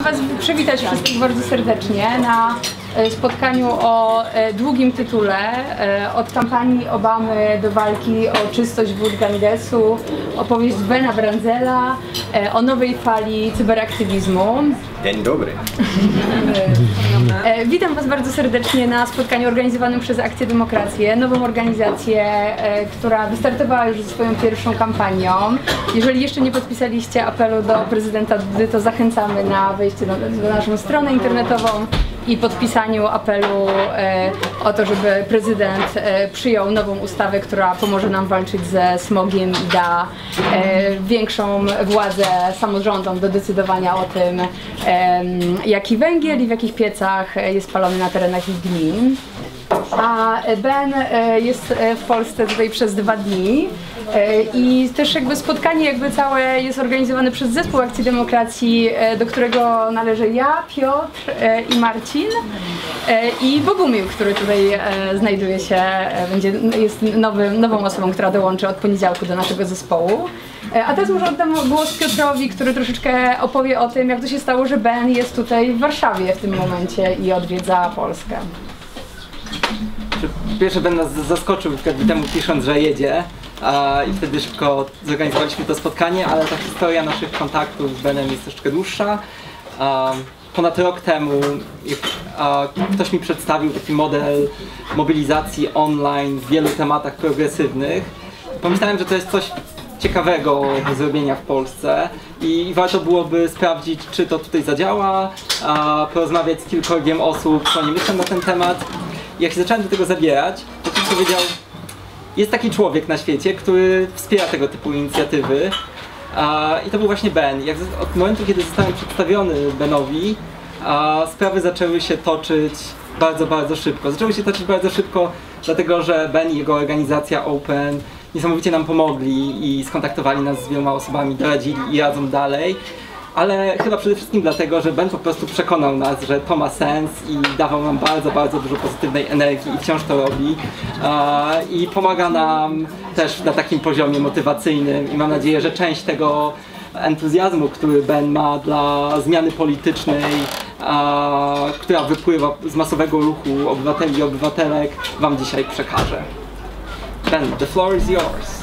Was przywitać wszystkich bardzo serdecznie na spotkaniu o długim tytule od kampanii Obamy do walki o czystość wód Gangesu, opowieść Bena Branzela o nowej fali cyberaktywizmu. Dzień dobry. Witam Was bardzo serdecznie na spotkaniu organizowanym przez Akcję Demokrację, nową organizację, która wystartowała już ze swoją pierwszą kampanią. Jeżeli jeszcze nie podpisaliście apelu do prezydenta Dudy, to zachęcamy na wejście na naszą stronę internetową i podpisaniu apelu o to, żeby prezydent przyjął nową ustawę, która pomoże nam walczyć ze smogiem i da większą władzę samorządom do decydowania o tym, jaki węgiel i w jakich piecach jest palony na terenach ich gmin. A Ben jest w Polsce tutaj przez 2 dni i też jakby spotkanie całe jest organizowane przez Zespół Akcji Demokracji, do którego należę ja, Piotr i Marcin i Bogumił, który tutaj znajduje się, jest nową osobą, która dołączy od poniedziałku do naszego zespołu. A teraz może oddam głos Piotrowi, który troszeczkę opowie o tym, jak to się stało, że Ben jest tutaj w Warszawie w tym momencie i odwiedza Polskę. Pierwszy Ben nas zaskoczył temu pisząc, że jedzie i wtedy szybko zorganizowaliśmy to spotkanie, ale ta historia naszych kontaktów z Benem jest troszeczkę dłuższa. Ponad rok temu ktoś mi przedstawił taki model mobilizacji online w wielu tematach progresywnych. Pomyślałem, że to jest coś ciekawego do zrobienia w Polsce i warto byłoby sprawdzić, czy to tutaj zadziała, porozmawiać z kilkorgiem osób, co oni myślą na ten temat. Jak się zacząłem do tego zabierać, to ktoś powiedział, jest taki człowiek na świecie, który wspiera tego typu inicjatywy i to był właśnie Ben. Od momentu, kiedy zostałem przedstawiony Benowi, sprawy zaczęły się toczyć bardzo szybko. Zaczęły się toczyć bardzo szybko, dlatego że Ben i jego organizacja Open niesamowicie nam pomogli i skontaktowali nas z wieloma osobami, doradzili i radzą dalej. Ale chyba przede wszystkim dlatego, że Ben po prostu przekonał nas, że to ma sens i dawał nam bardzo dużo pozytywnej energii i wciąż to robi. I pomaga nam też na takim poziomie motywacyjnym i mam nadzieję, że część tego entuzjazmu, który Ben ma dla zmiany politycznej, która wypływa z masowego ruchu obywateli i obywatelek, Wam dzisiaj przekażę. Ben, the floor is yours.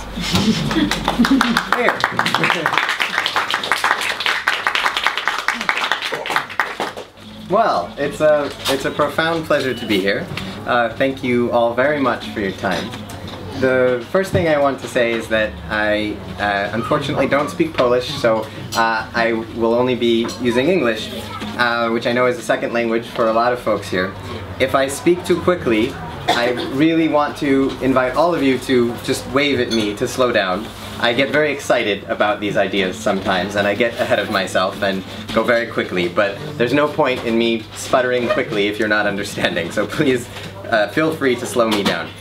Well, it's a profound pleasure to be here. Thank you all very much for your time. The first thing I want to say is that I unfortunately don't speak Polish, so I will only be using English, which I know is a second language for a lot of folks here. If I speak too quickly, I really want to invite all of you to just wave at me to slow down. I get very excited about these ideas sometimes, and I get ahead of myself and go very quickly, but there's no point in me sputtering quickly if you're not understanding, so please feel free to slow me down.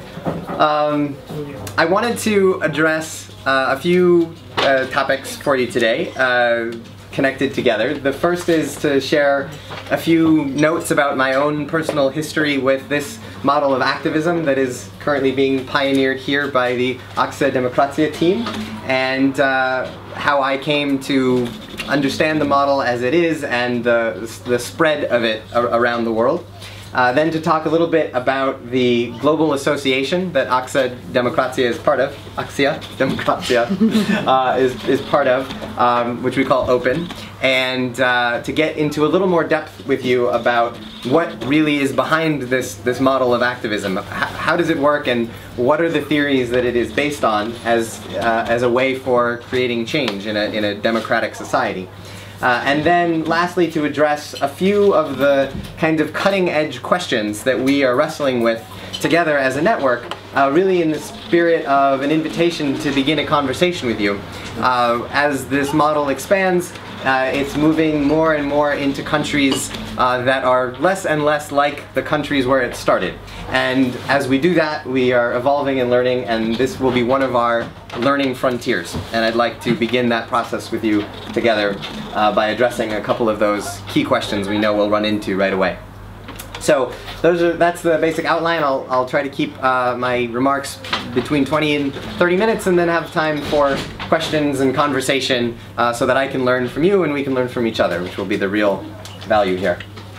I wanted to address a few topics for you today, connected together. The first is to share a few notes about my own personal history with this model of activism that is currently being pioneered here by the Akcja Demokracja team, and how I came to understand the model as it is and the spread of it around the world. Then to talk a little bit about the global association that Akcja Demokracja is part of, Akcja Demokracja is part of, which we call Open, and to get into a little more depth with you about what really is behind this model of activism. How does it work, and what are the theories that it is based on as a way for creating change in a democratic society. And then lastly, to address a few of the kind of cutting-edge questions that we are wrestling with together as a network, really in the spirit of an invitation to begin a conversation with you. As this model expands, it's moving more and more into countries that are less and less like the countries where it started. And as we do that, we are evolving and learning, and this will be one of our learning frontiers. And I'd like to begin that process with you together by addressing a couple of those key questions we know we'll run into right away. So that's the basic outline. I'll try to keep my remarks between 20 and 30 minutes and then have time for questions and conversation so that I can learn from you and we can learn from each other, which will be the real value here.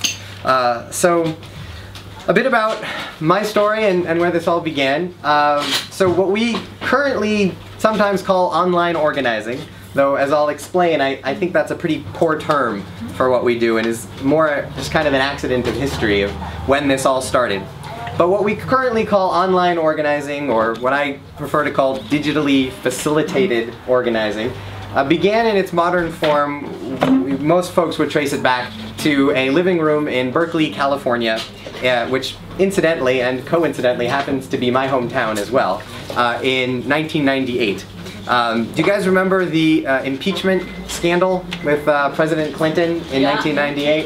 So a bit about my story and where this all began. So what we currently sometimes call online organizing, though as I'll explain, I think that's a pretty poor term for what we do and is more just kind of an accident of history of when this all started. But what we currently call online organizing, or what I prefer to call digitally facilitated organizing, began in its modern form. Most folks would trace it back to a living room in Berkeley, California, which incidentally and coincidentally happens to be my hometown as well, in 1998. Do you guys remember the impeachment scandal with President Clinton in 1998?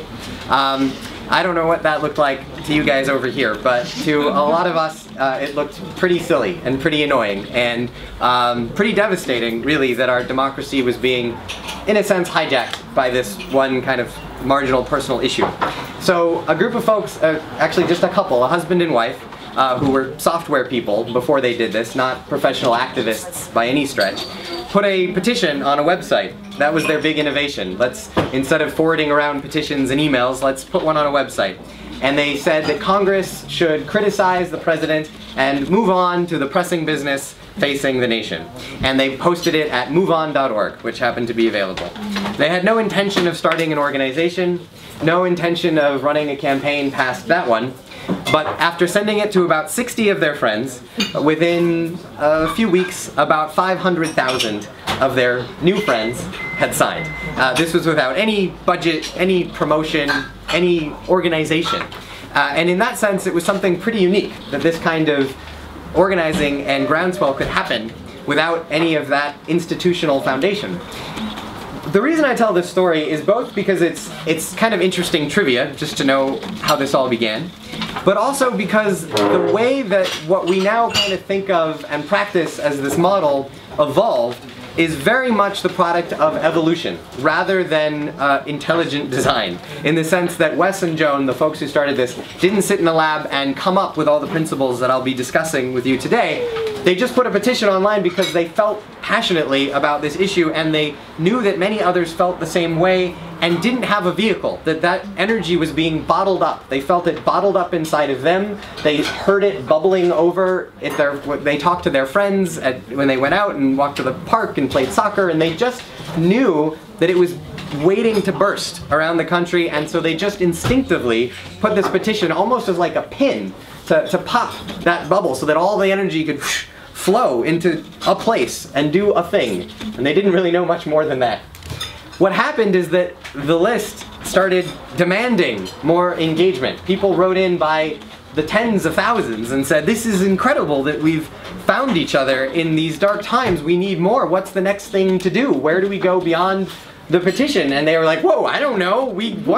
I don't know what that looked like to you guys over here, but to a lot of us it looked pretty silly and pretty annoying and pretty devastating, really, that our democracy was being, in a sense, hijacked by this one kind of marginal personal issue. So a group of folks, actually just a couple, a husband and wife, who were software people before they did this, not professional activists by any stretch, put a petition on a website. That was their big innovation. Instead of forwarding around petitions and emails, let's put one on a website. And they said that Congress should criticize the president and move on to the pressing business facing the nation. And they posted it at moveon.org, which happened to be available. They had no intention of starting an organization, no intention of running a campaign past that one. But after sending it to about 60 of their friends, within a few weeks, about 500,000 of their new friends had signed. This was without any budget, any promotion, any organization. And in that sense, it was something pretty unique that this kind of organizing and groundswell could happen without any of that institutional foundation. The reason I tell this story is both because it's kind of interesting trivia, just to know how this all began, but also because the way that what we now kind of think of and practice as this model evolved is very much the product of evolution, rather than intelligent design, in the sense that Wes and Joan, the folks who started this, didn't sit in a lab and come up with all the principles that I'll be discussing with you today. They just put a petition online because they felt passionately about this issue, and they knew that many others felt the same way and didn't have a vehicle, that energy was being bottled up. They felt it bottled up inside of them. They heard it bubbling over. They talked to their friends when they went out and walked to the park and played soccer, and they just knew that it was waiting to burst around the country, and so they just instinctively put this petition almost as like a pin to pop that bubble so that all the energy could flow into a place and do a thing. And they didn't really know much more than that. What happened is that the list started demanding more engagement. People wrote in by the tens of thousands and said, this is incredible that we've found each other in these dark times. We need more. What's the next thing to do? Where do we go beyond the petition? And they were like, whoa, I don't know.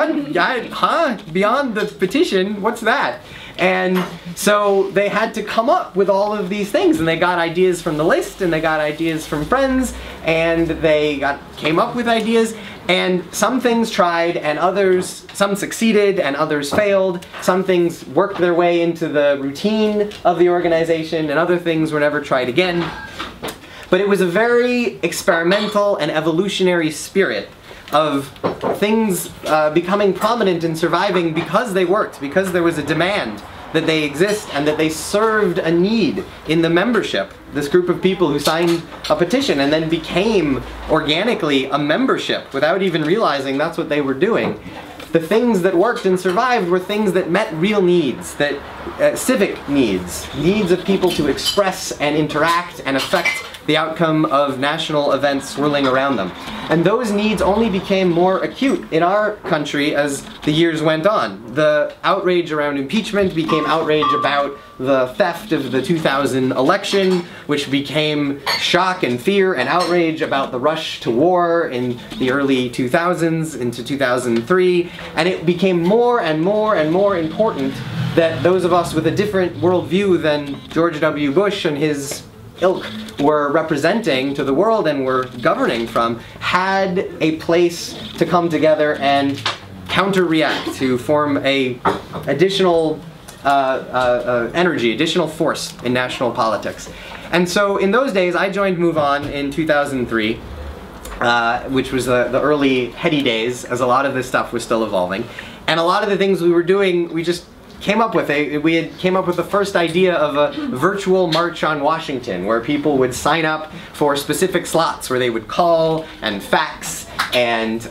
Beyond the petition? What's that? And so they had to come up with all of these things, and they got ideas from the list, and they got ideas from friends, and they came up with ideas, and some things tried, and some succeeded, and others failed. Some things worked their way into the routine of the organization, and other things were never tried again. But it was a very experimental and evolutionary spirit of things becoming prominent and surviving because they worked, because there was a demand that they exist and that they served a need in the membership. This group of people who signed a petition and then became organically a membership without even realizing that's what they were doing. The things that worked and survived were things that met real needs, civic needs of people to express and interact and affect the outcome of national events swirling around them. And those needs only became more acute in our country as the years went on. The outrage around impeachment became outrage about the theft of the 2000 election, which became shock and fear and outrage about the rush to war in the early 2000s into 2003. And it became more and more and more important that those of us with a different worldview than George W. Bush and his ilk were representing to the world and were governing from had a place to come together and counter-react, to form a additional energy, additional force in national politics. And so in those days, I joined Move On in 2003, which was the early heady days, as a lot of this stuff was still evolving. And a lot of the things we were doing, we just came up with. We came up with the first idea of a virtual march on Washington, where people would sign up for specific slots, where they would call and fax and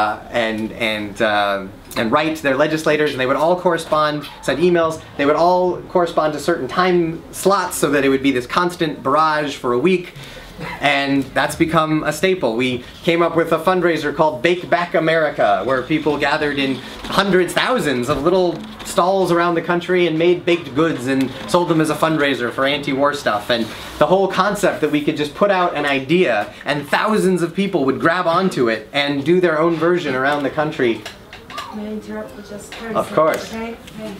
write to their legislators, and they would all correspond, send emails. They would all correspond to certain time slots, so that it would be this constant barrage for a week. And that's become a staple. We came up with a fundraiser called Bake Back America, where people gathered in hundreds, thousands of little stalls around the country and made baked goods and sold them as a fundraiser for anti-war stuff. And the whole concept that we could just put out an idea and thousands of people would grab onto it and do their own version around the country. May I interrupt for just 30 Of seconds, course. Okay?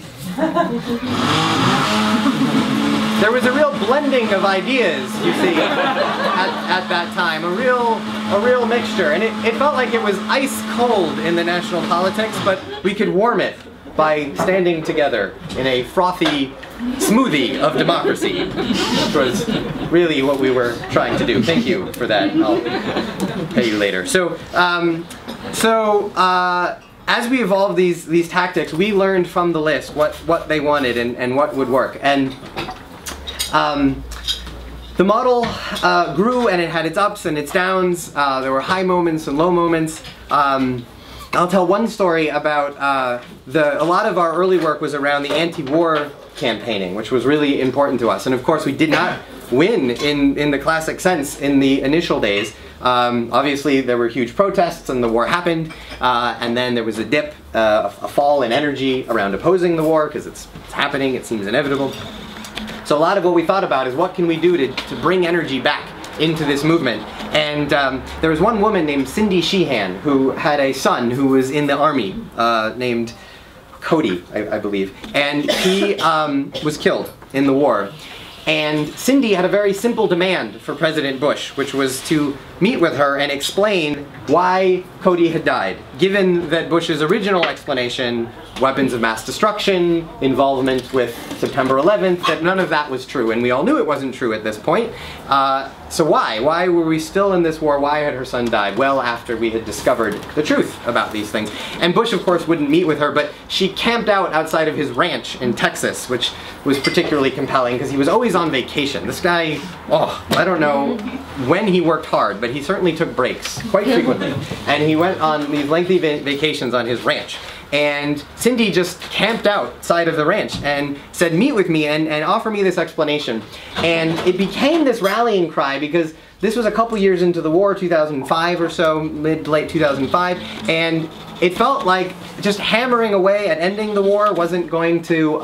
There was a real blending of ideas, you see, at that time. A real mixture. And it felt like it was ice cold in the national politics, but we could warm it by standing together in a frothy smoothie of democracy, which was really what we were trying to do. Thank you for that. I'll pay you later. As we evolved these tactics, we learned from the list what they wanted and what would work. And the model grew, and it had its ups and its downs. There were high moments and low moments. I'll tell one story about a lot of our early work was around the anti-war campaigning, which was really important to us. And of course, we did not win in the classic sense in the initial days. Obviously, there were huge protests, and the war happened. And then there was a dip, a fall in energy around opposing the war, because it's happening. It seems inevitable. So a lot of what we thought about is what can we do to bring energy back into this movement. And there was one woman named Cindy Sheehan who had a son who was in the army named Cody, I believe. And he was killed in the war. And Cindy had a very simple demand for President Bush, which was to meet with her and explain why Cody had died, given that Bush's original explanation, weapons of mass destruction, involvement with September 11th, that none of that was true, and we all knew it wasn't true at this point. So why? Why were we still in this war? Why had her son died? Well, after we had discovered the truth about these things. And Bush, of course, wouldn't meet with her, but she camped out outside of his ranch in Texas, which was particularly compelling because he was always on vacation. This guy, I don't know when he worked hard, but he certainly took breaks quite frequently. And he went on these lengthy vacations on his ranch. And Cindy just camped outside of the ranch and said, meet with me and offer me this explanation. And it became this rallying cry because this was a couple years into the war, 2005 or so, mid to late 2005, and it felt like just hammering away at ending the war wasn't going to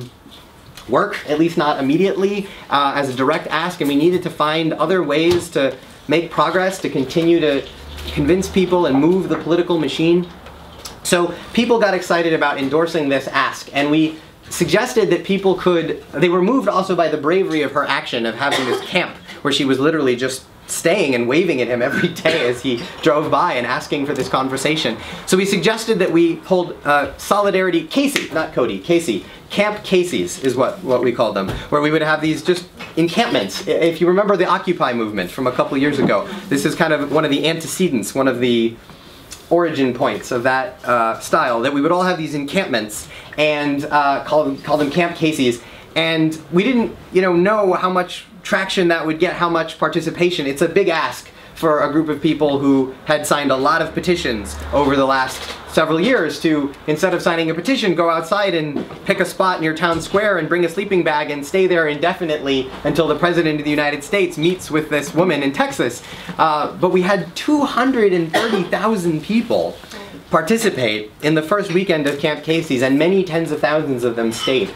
work, at least not immediately, as a direct ask, and we needed to find other ways to make progress, to continue to convince people and move the political machine. So people got excited about endorsing this ask, and we suggested that people they were moved also by the bravery of her action of having this camp where she was literally just staying and waving at him every day as he drove by and asking for this conversation. So we suggested that we hold Solidarity Casey, not Cody, Casey. Camp Casey's is what we called them, where we would have these just encampments. If you remember the Occupy movement from a couple years ago, this is kind of one of the antecedents, one of the origin points of that style, that we would all have these encampments and call them Camp Casey's. And we didn't know how much traction that would get, how much participation. It's a big ask for a group of people who had signed a lot of petitions over the last several years to, instead of signing a petition, go outside and pick a spot in your town square and bring a sleeping bag and stay there indefinitely until the President of the United States meets with this woman in Texas. But we had 230,000 people participate in the first weekend of Camp Casey's, and many tens of thousands of them stayed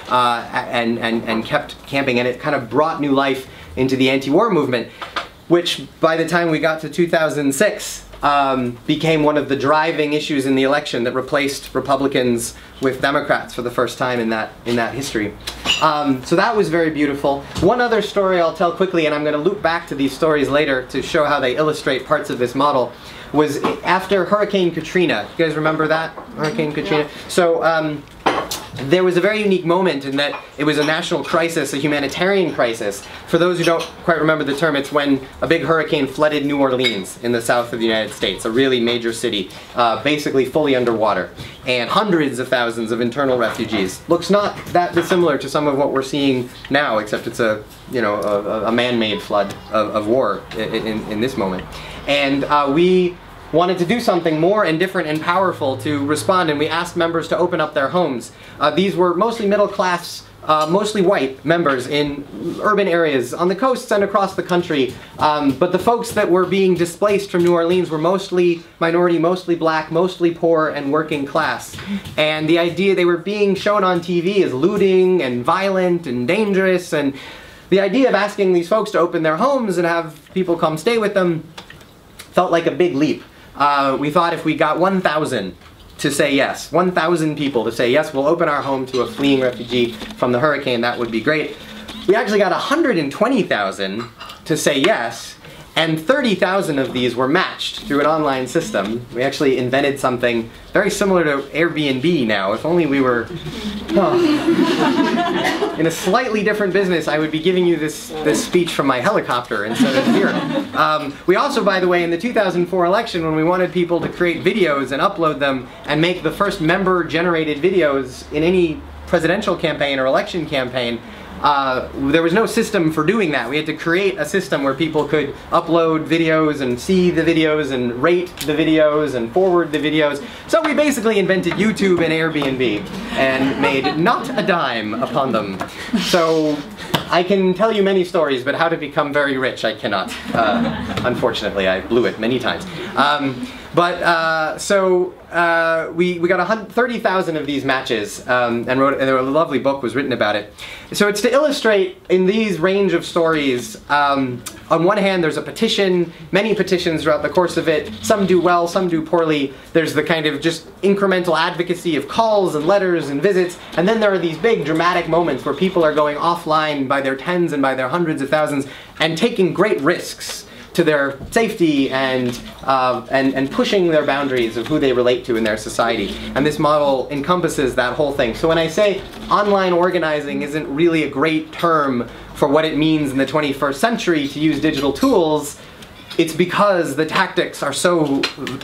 and kept camping, and it kind of brought new life into the anti-war movement, which by the time we got to 2006 became one of the driving issues in the election that replaced Republicans with Democrats for the first time in that history. So that was very beautiful. One other story I'll tell quickly, and I'm going to loop back to these stories later to show how they illustrate parts of this model, was after Hurricane Katrina. You guys remember that? Hurricane Katrina? Yeah. So there was a very unique moment in that it was a national crisis, a humanitarian crisis. For those who don't quite remember the term, it's when a big hurricane flooded New Orleans in the south of the United States, a really major city, basically fully underwater, and hundreds of thousands of internal refugees. Looks not that dissimilar to some of what we're seeing now, except it's a man-made flood of war in this moment. And we wanted to do something more and different and powerful to respond, and we asked members to open up their homes. These were mostly middle class, mostly white members in urban areas on the coasts and across the country. But the folks that were being displaced from New Orleans were mostly minority, mostly black, mostly poor and working class. And the idea, they were being shown on TV as looting and violent and dangerous, and the idea of asking these folks to open their homes and have people come stay with them felt like a big leap. We thought if we got 1,000 to say yes, 1,000 people to say yes, we'll open our home to a fleeing refugee from the hurricane, that would be great. We actually got 120,000 to say yes, and 30,000 of these were matched through an online system. We actually invented something very similar to Airbnb now. If only we were in a slightly different business, I would be giving you this speech from my helicopter instead of here. We also, by the way, in the 2004 election, when we wanted people to create videos and upload them and make the first member-generated videos in any presidential campaign or election campaign, there was no system for doing that. We had to create a system where people could upload videos and see the videos and rate the videos and forward the videos. So we basically invented YouTube and Airbnb and made not a dime upon them. So I can tell you many stories, but how to become very rich I cannot. Unfortunately, I blew it many times. We got 30,000 of these matches, and a lovely book was written about it. So it's to illustrate in these range of stories, on one hand there's a petition, many petitions throughout the course of it, some do well, some do poorly. There's the kind of just incremental advocacy of calls and letters and visits, and then there are these big dramatic moments where people are going offline by their tens and by their hundreds of thousands and taking great risks to their safety and pushing their boundaries of who they relate to in their society. And this model encompasses that whole thing. So when I say online organizing isn't really a great term for what it means in the 21st century to use digital tools, it's because the tactics are so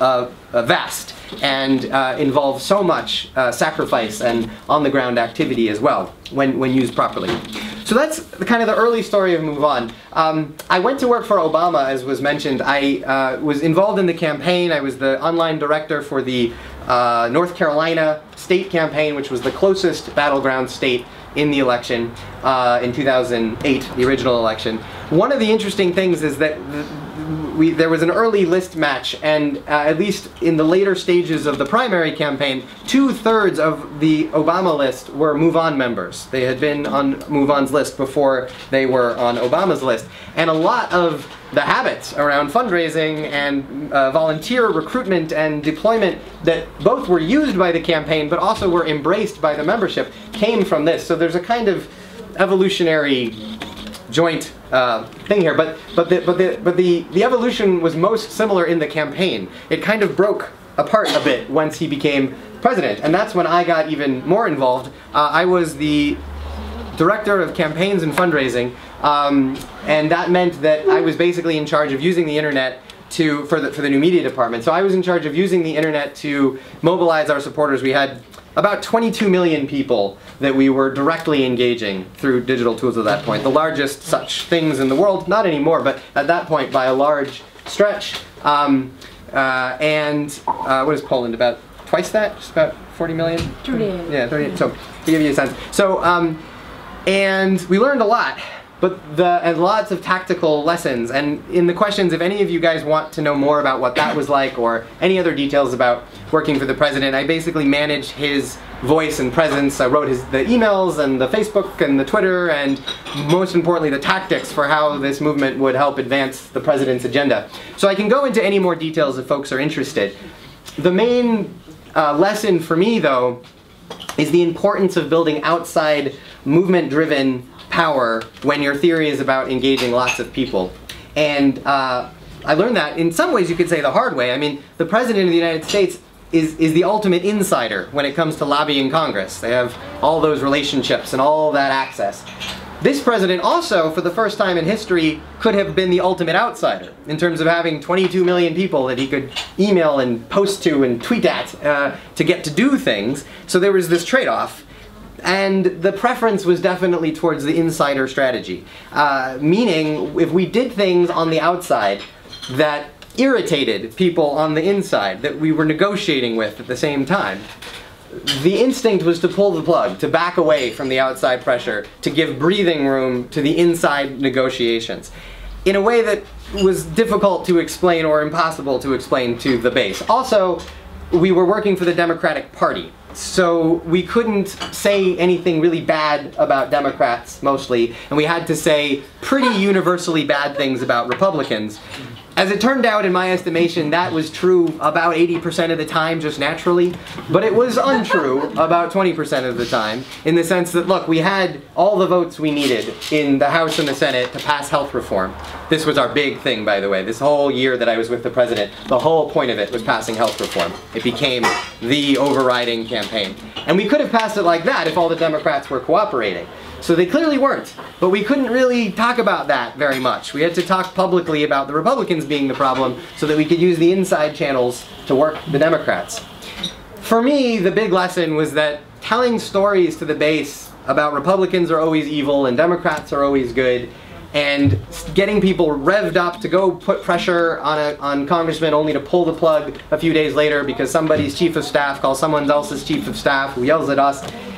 vast and involve so much sacrifice and on-the-ground activity as well when used properly. So that's kind of the early story of MoveOn. I went to work for Obama, as was mentioned. I was involved in the campaign. I was the online director for the North Carolina state campaign, which was the closest battleground state in the election in 2008, the original election. One of the interesting things is that there was an early list match, and at least in the later stages of the primary campaign, 2/3 of the Obama list were MoveOn members. They had been on MoveOn's list before they were on Obama's list. And a lot of the habits around fundraising and volunteer recruitment and deployment that both were used by the campaign but also were embraced by the membership came from this. So there's a kind of evolutionary joint thing here, but the evolution was most similar in the campaign. It kind of broke apart a bit once he became president, and that's when I got even more involved. I was the director of campaigns and fundraising, and that meant that I was basically in charge of using the internet for the new media department. So I was in charge of using the internet to mobilize our supporters. We had about 22 million people that we were directly engaging through digital tools at that point. The largest such things in the world, not anymore, but at that point by a large stretch. What is Poland, about twice that? Just about 40 million? 38. Yeah, 38. So to give you a sense. So, and we learned a lot. And lots of tactical lessons. And in the questions, if any of you guys want to know more about what that was like or any other details about working for the president, I basically managed his voice and presence. I wrote the emails and the Facebook and the Twitter and most importantly the tactics for how this movement would help advance the president's agenda. So I can go into any more details if folks are interested. The main lesson for me though is the importance of building outside movement-driven power when your theory is about engaging lots of people. And I learned that in some ways you could say the hard way. I mean, the President of the United States is the ultimate insider when it comes to lobbying Congress. They have all those relationships and all that access. This president also, for the first time in history, could have been the ultimate outsider in terms of having 22 million people that he could email and post to and tweet at to get to do things. So there was this trade-off. And the preference was definitely towards the insider strategy. Meaning, if we did things on the outside that irritated people on the inside that we were negotiating with at the same time, the instinct was to pull the plug, to back away from the outside pressure, to give breathing room to the inside negotiations, in a way that was difficult to explain or impossible to explain to the base. Also, we were working for the Democratic Party, so we couldn't say anything really bad about Democrats, mostly, and we had to say pretty universally bad things about Republicans. As it turned out, in my estimation, that was true about 80% of the time, just naturally. But it was untrue about 20% of the time, in the sense that, look, we had all the votes we needed in the House and the Senate to pass health reform. This was our big thing, by the way. This whole year that I was with the president, the whole point of it was passing health reform. It became the overriding campaign. And we could have passed it like that if all the Democrats were cooperating. So they clearly weren't, but we couldn't really talk about that very much. We had to talk publicly about the Republicans being the problem so that we could use the inside channels to work the Democrats. For me, the big lesson was that telling stories to the base about Republicans are always evil and Democrats are always good, and getting people revved up to go put pressure on congressmen only to pull the plug a few days later because somebody's chief of staff calls someone else's chief of staff who yells at us,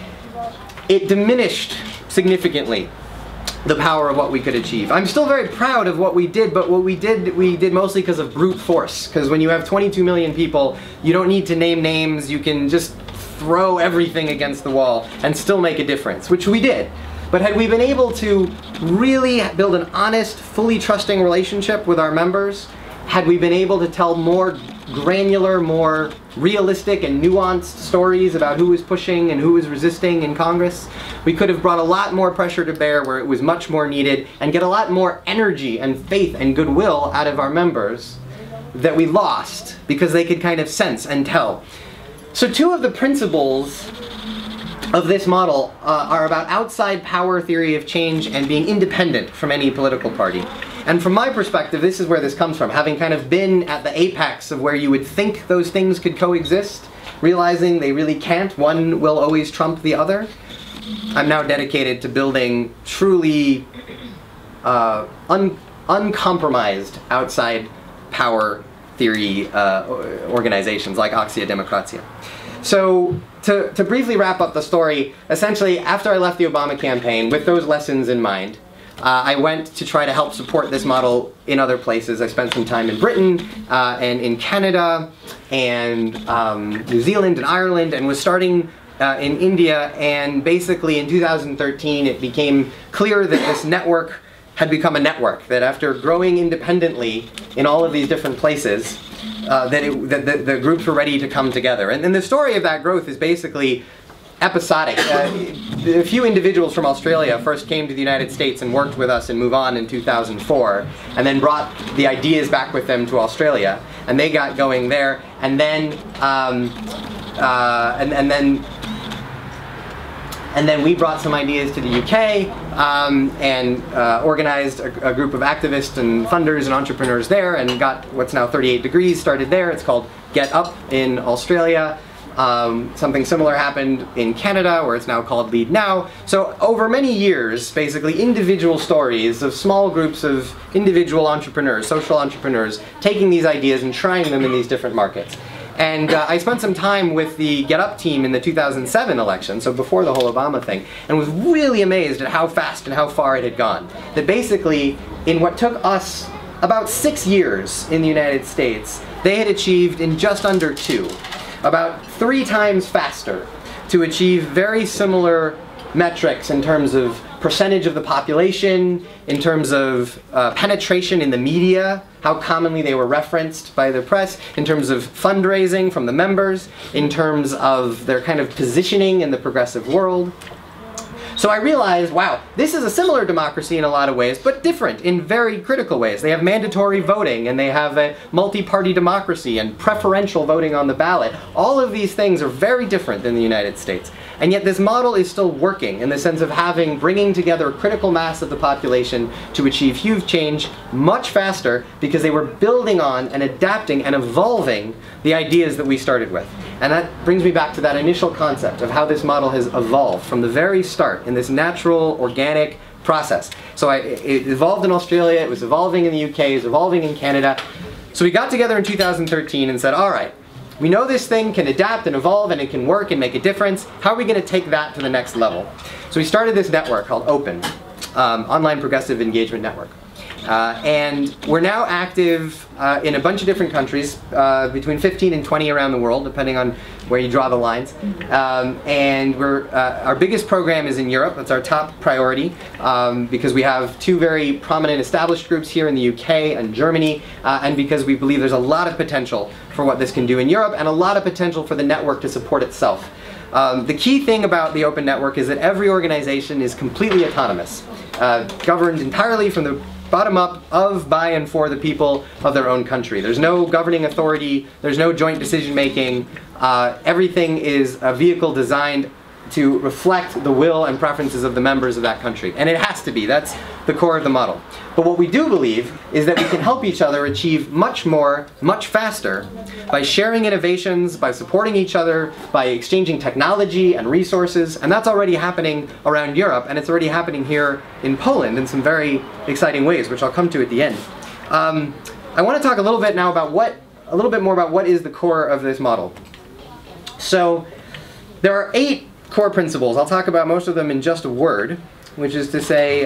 it diminished significantly the power of what we could achieve. I'm still very proud of what we did, but what we did mostly because of brute force. Because when you have 22 million people, you don't need to name names, you can just throw everything against the wall and still make a difference, which we did. But had we been able to really build an honest, fully trusting relationship with our members, had we been able to tell more granular, more realistic and nuanced stories about who was pushing and who was resisting in Congress, we could have brought a lot more pressure to bear where it was much more needed and get a lot more energy and faith and goodwill out of our members that we lost because they could kind of sense and tell. So two of the principles of this model are about outside power theory of change and being independent from any political party. And from my perspective, this is where this comes from, having kind of been at the apex of where you would think those things could coexist, realizing they really can't, one will always trump the other. I'm now dedicated to building truly uncompromised outside power theory organizations like Axia Demokratia. So to briefly wrap up the story, essentially after I left the Obama campaign with those lessons in mind, I went to try to help support this model in other places. I spent some time in Britain and in Canada and New Zealand and Ireland, and was starting in India, and basically in 2013 it became clear that this network had become a network, that after growing independently in all of these different places, that the groups were ready to come together. And the story of that growth is basically episodic. A few individuals from Australia first came to the United States and worked with us in Move On in 2004, and then brought the ideas back with them to Australia, and they got going there, and then and then we brought some ideas to the UK and organized a group of activists and funders and entrepreneurs there, and got what's now 38 Degrees started there. It's called Get Up in Australia. Something similar happened in Canada, where it's now called Lead Now. So over many years, basically individual stories of small groups of individual entrepreneurs, social entrepreneurs, taking these ideas and trying them in these different markets. And I spent some time with the Get Up team in the 2007 election, so before the whole Obama thing, and was really amazed at how fast and how far it had gone. That basically, in what took us about 6 years in the United States, they had achieved in just under 2. About 3 times faster to achieve very similar metrics in terms of percentage of the population, in terms of penetration in the media, how commonly they were referenced by the press, in terms of fundraising from the members, in terms of their kind of positioning in the progressive world. So So I realized, wow, this is a similar democracy in a lot of ways, but different in very critical ways. They have mandatory voting, and they have a multi-party democracy and preferential voting on the ballot. All of these things are very different than the United States. And yet this model is still working in the sense of bringing together a critical mass of the population to achieve huge change much faster, because they were building on and adapting and evolving the ideas that we started with. And that brings me back to that initial concept of how this model has evolved from the very start in this natural, organic process. So it evolved in Australia, it was evolving in the UK, it was evolving in Canada. So we got together in 2013 and said, all right, we know this thing can adapt and evolve and it can work and make a difference. How are we going to take that to the next level? So we started this network called OPEN, Online Progressive Engagement Network. And we're now active in a bunch of different countries, between 15 and 20 around the world, depending on where you draw the lines. And our biggest program is in Europe. That's our top priority, because we have two very prominent established groups here in the UK and Germany, and because we believe there's a lot of potential for what this can do in Europe, and a lot of potential for the network to support itself. The key thing about the Open Network is that every organization is completely autonomous, governed entirely from the bottom up, of, by, and for the people of their own country. There's no governing authority, there's no joint decision making. Everything is a vehicle designed to reflect the will and preferences of the members of that country. And it has to be. That's the core of the model. But what we do believe is that we can help each other achieve much more, much faster, by sharing innovations, by supporting each other, by exchanging technology and resources. And that's already happening around Europe, and it's already happening here in Poland in some very exciting ways, which I'll come to at the end. I want to talk a little bit now about a little bit more about what is the core of this model. So there are 8 core principles. I'll talk about most of them in just a word, which is to say,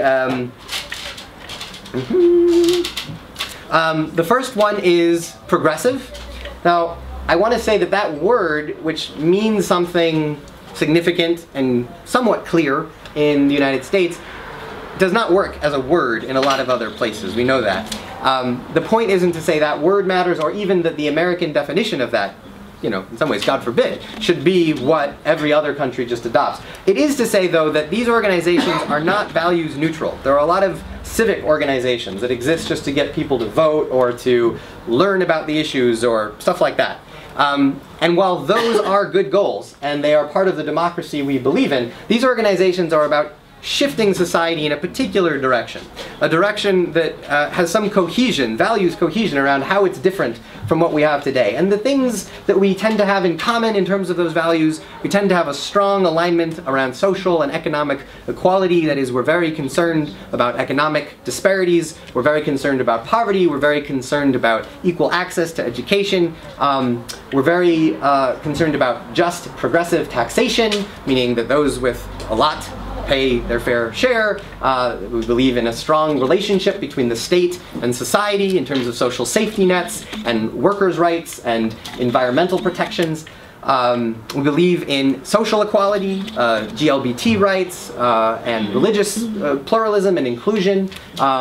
the first one is progressive. Now, I want to say that that word, which means something significant and somewhat clear in the United States, does not work as a word in a lot of other places. We know that. The point isn't to say that word matters, or even that the American definition of that, you know, in some ways, God forbid, should be what every other country just adopts. It is to say, though, that these organizations are not values neutral. There are a lot of civic organizations that exist just to get people to vote or to learn about the issues or stuff like that. And while those are good goals, and they are part of the democracy we believe in, these organizations are about shifting society in a particular direction. A direction that has some cohesion, values cohesion around how it's different from what we have today. And the things that we tend to have in common in terms of those values, we tend to have a strong alignment around social and economic equality. That is, we're very concerned about economic disparities, we're very concerned about poverty, we're very concerned about equal access to education, we're very concerned about just progressive taxation, meaning that those with a lot pay their fair share. We believe in a strong relationship between the state and society in terms of social safety nets and workers' rights and environmental protections. We believe in social equality, GLBT rights, and religious pluralism and inclusion.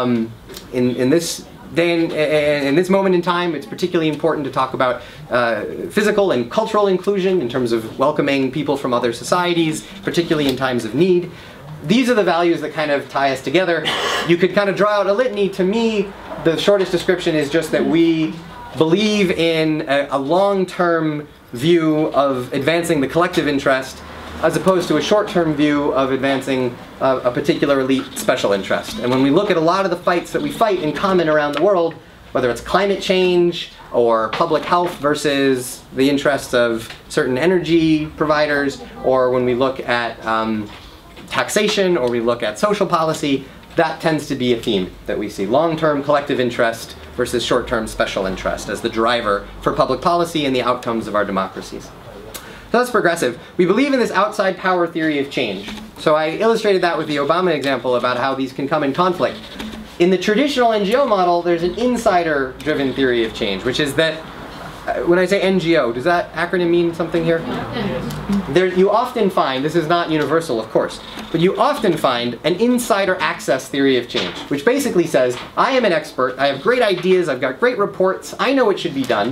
In this day, in this moment in time, it's particularly important to talk about physical and cultural inclusion in terms of welcoming people from other societies, particularly in times of need. These are the values that kind of tie us together. You could kind of draw out a litany. To me, the shortest description is just that we believe in a long-term view of advancing the collective interest, as opposed to a short-term view of advancing a particular elite special interest. And when we look at a lot of the fights that we fight in common around the world, whether it's climate change or public health versus the interests of certain energy providers, or when we look at taxation, or we look at social policy, that tends to be a theme that we see. Long-term collective interest versus short-term special interest as the driver for public policy and the outcomes of our democracies. So that's progressive. We believe in this outside power theory of change. So I illustrated that with the Obama example about how these can come in conflict. In the traditional NGO model, there's an insider-driven theory of change, which is that, when I say NGO, does that acronym mean something here? You often find, this is not universal of course, but you often find an insider access theory of change, which basically says, I am an expert, I have great ideas, I've got great reports, I know what should be done,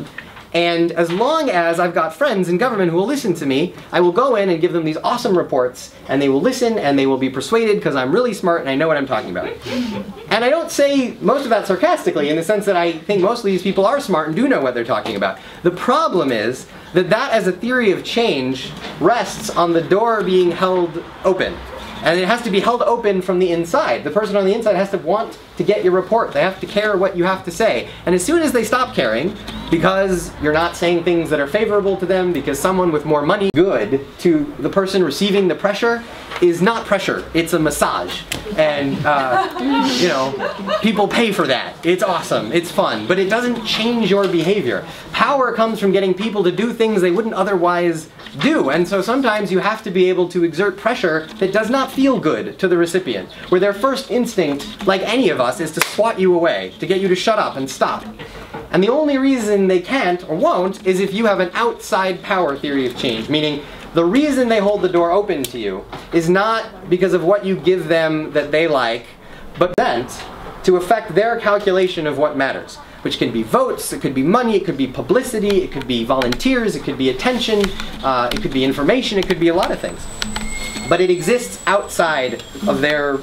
And as long as I've got friends in government who will listen to me, I will go in and give them these awesome reports, and they will listen and they will be persuaded because I'm really smart and I know what I'm talking about. And I don't say most of that sarcastically, in the sense that I think most of these people are smart and do know what they're talking about. The problem is that that as a theory of change rests on the door being held open. And it has to be held open from the inside. The person on the inside has to want to get your report. They have to care what you have to say. And as soon as they stop caring, because you're not saying things that are favorable to them, because someone with more money good to the person receiving the pressure is not pressure, it's a massage. And, you know, people pay for that. It's awesome, it's fun, but it doesn't change your behavior. Power comes from getting people to do things they wouldn't otherwise do. And so sometimes you have to be able to exert pressure that does not feel good to the recipient, where their first instinct, like any of us, is to swat you away, to get you to shut up and stop. And the only reason they can't or won't is if you have an outside power theory of change, meaning the reason they hold the door open to you is not because of what you give them that they like, but meant to affect their calculation of what matters, which can be votes, it could be money, it could be publicity, it could be volunteers, it could be attention, it could be information, it could be a lot of things. But it exists outside of their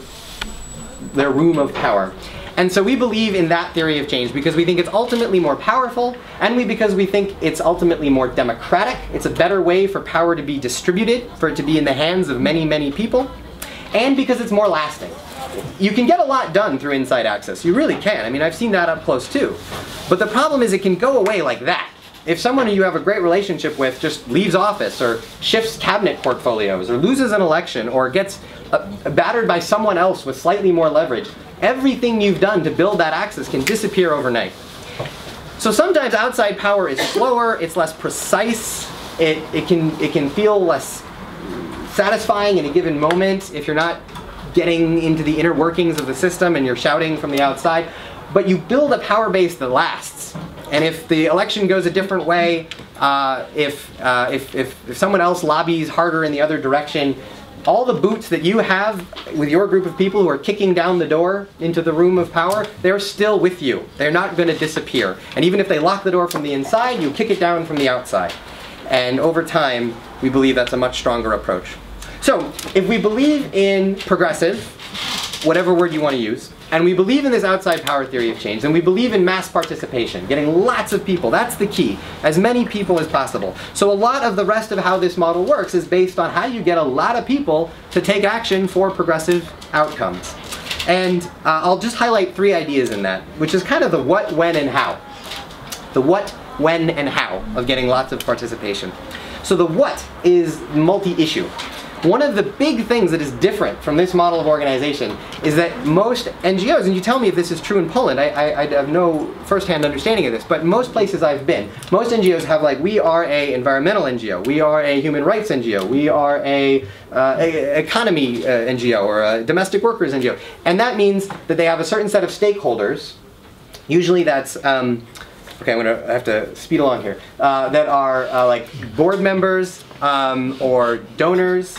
room of power. And so we believe in that theory of change because we think it's ultimately more powerful, and because we think it's ultimately more democratic. It's a better way for power to be distributed, for it to be in the hands of many, many people, and because it's more lasting. You can get a lot done through inside access. You really can. I mean, I've seen that up close too. But the problem is it can go away like that. If someone who you have a great relationship with just leaves office, or shifts cabinet portfolios, or loses an election, or gets battered by someone else with slightly more leverage, everything you've done to build that access can disappear overnight. So sometimes outside power is slower, it's less precise, it can feel less satisfying in a given moment if you're not getting into the inner workings of the system and you're shouting from the outside. But you build a power base that lasts. And if the election goes a different way, if someone else lobbies harder in the other direction, all the boots that you have with your group of people who are kicking down the door into the room of power, they're still with you. They're not going to disappear. And even if they lock the door from the inside, you kick it down from the outside. And over time, we believe that's a much stronger approach. So, if we believe in progressive, whatever word you want to use, and we believe in this outside power theory of change, and we believe in mass participation, getting lots of people, that's the key, as many people as possible. So a lot of the rest of how this model works is based on how you get a lot of people to take action for progressive outcomes. And I'll just highlight 3 ideas in that, which is kind of the what, when, and how. The what, when, and how of getting lots of participation. So the what is multi-issue. One of the big things that is different from this model of organization is that most NGOs, and you tell me if this is true in Poland, I have no first-hand understanding of this, but most places I've been, most NGOs have like, we are a environmental NGO, we are a human rights NGO, we are a economy NGO, or a domestic workers NGO. And that means that they have a certain set of stakeholders, usually that's, okay, I have to speed along here, that are like board members or donors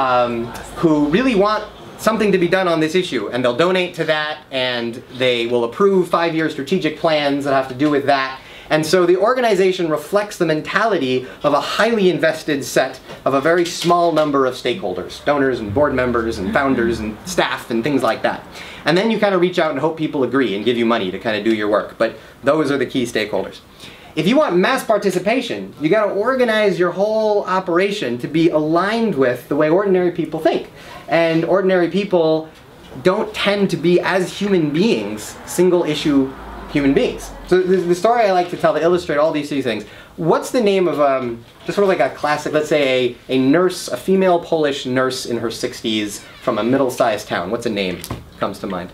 who really want something to be done on this issue, and they'll donate to that, and they will approve 5-year strategic plans that have to do with that. And so the organization reflects the mentality of a highly invested set of a very small number of stakeholders, donors and board members and founders and staff and things like that. And then you kind of reach out and hope people agree and give you money to kind of do your work. But those are the key stakeholders. If you want mass participation, you got to organize your whole operation to be aligned with the way ordinary people think. And ordinary people don't tend to be, as human beings, single issue human beings. So the story I like to tell to illustrate all these things, what's the name of, just sort of like a classic, let's say a nurse, a female Polish nurse in her 60s from a middle-sized town. What's a name comes to mind?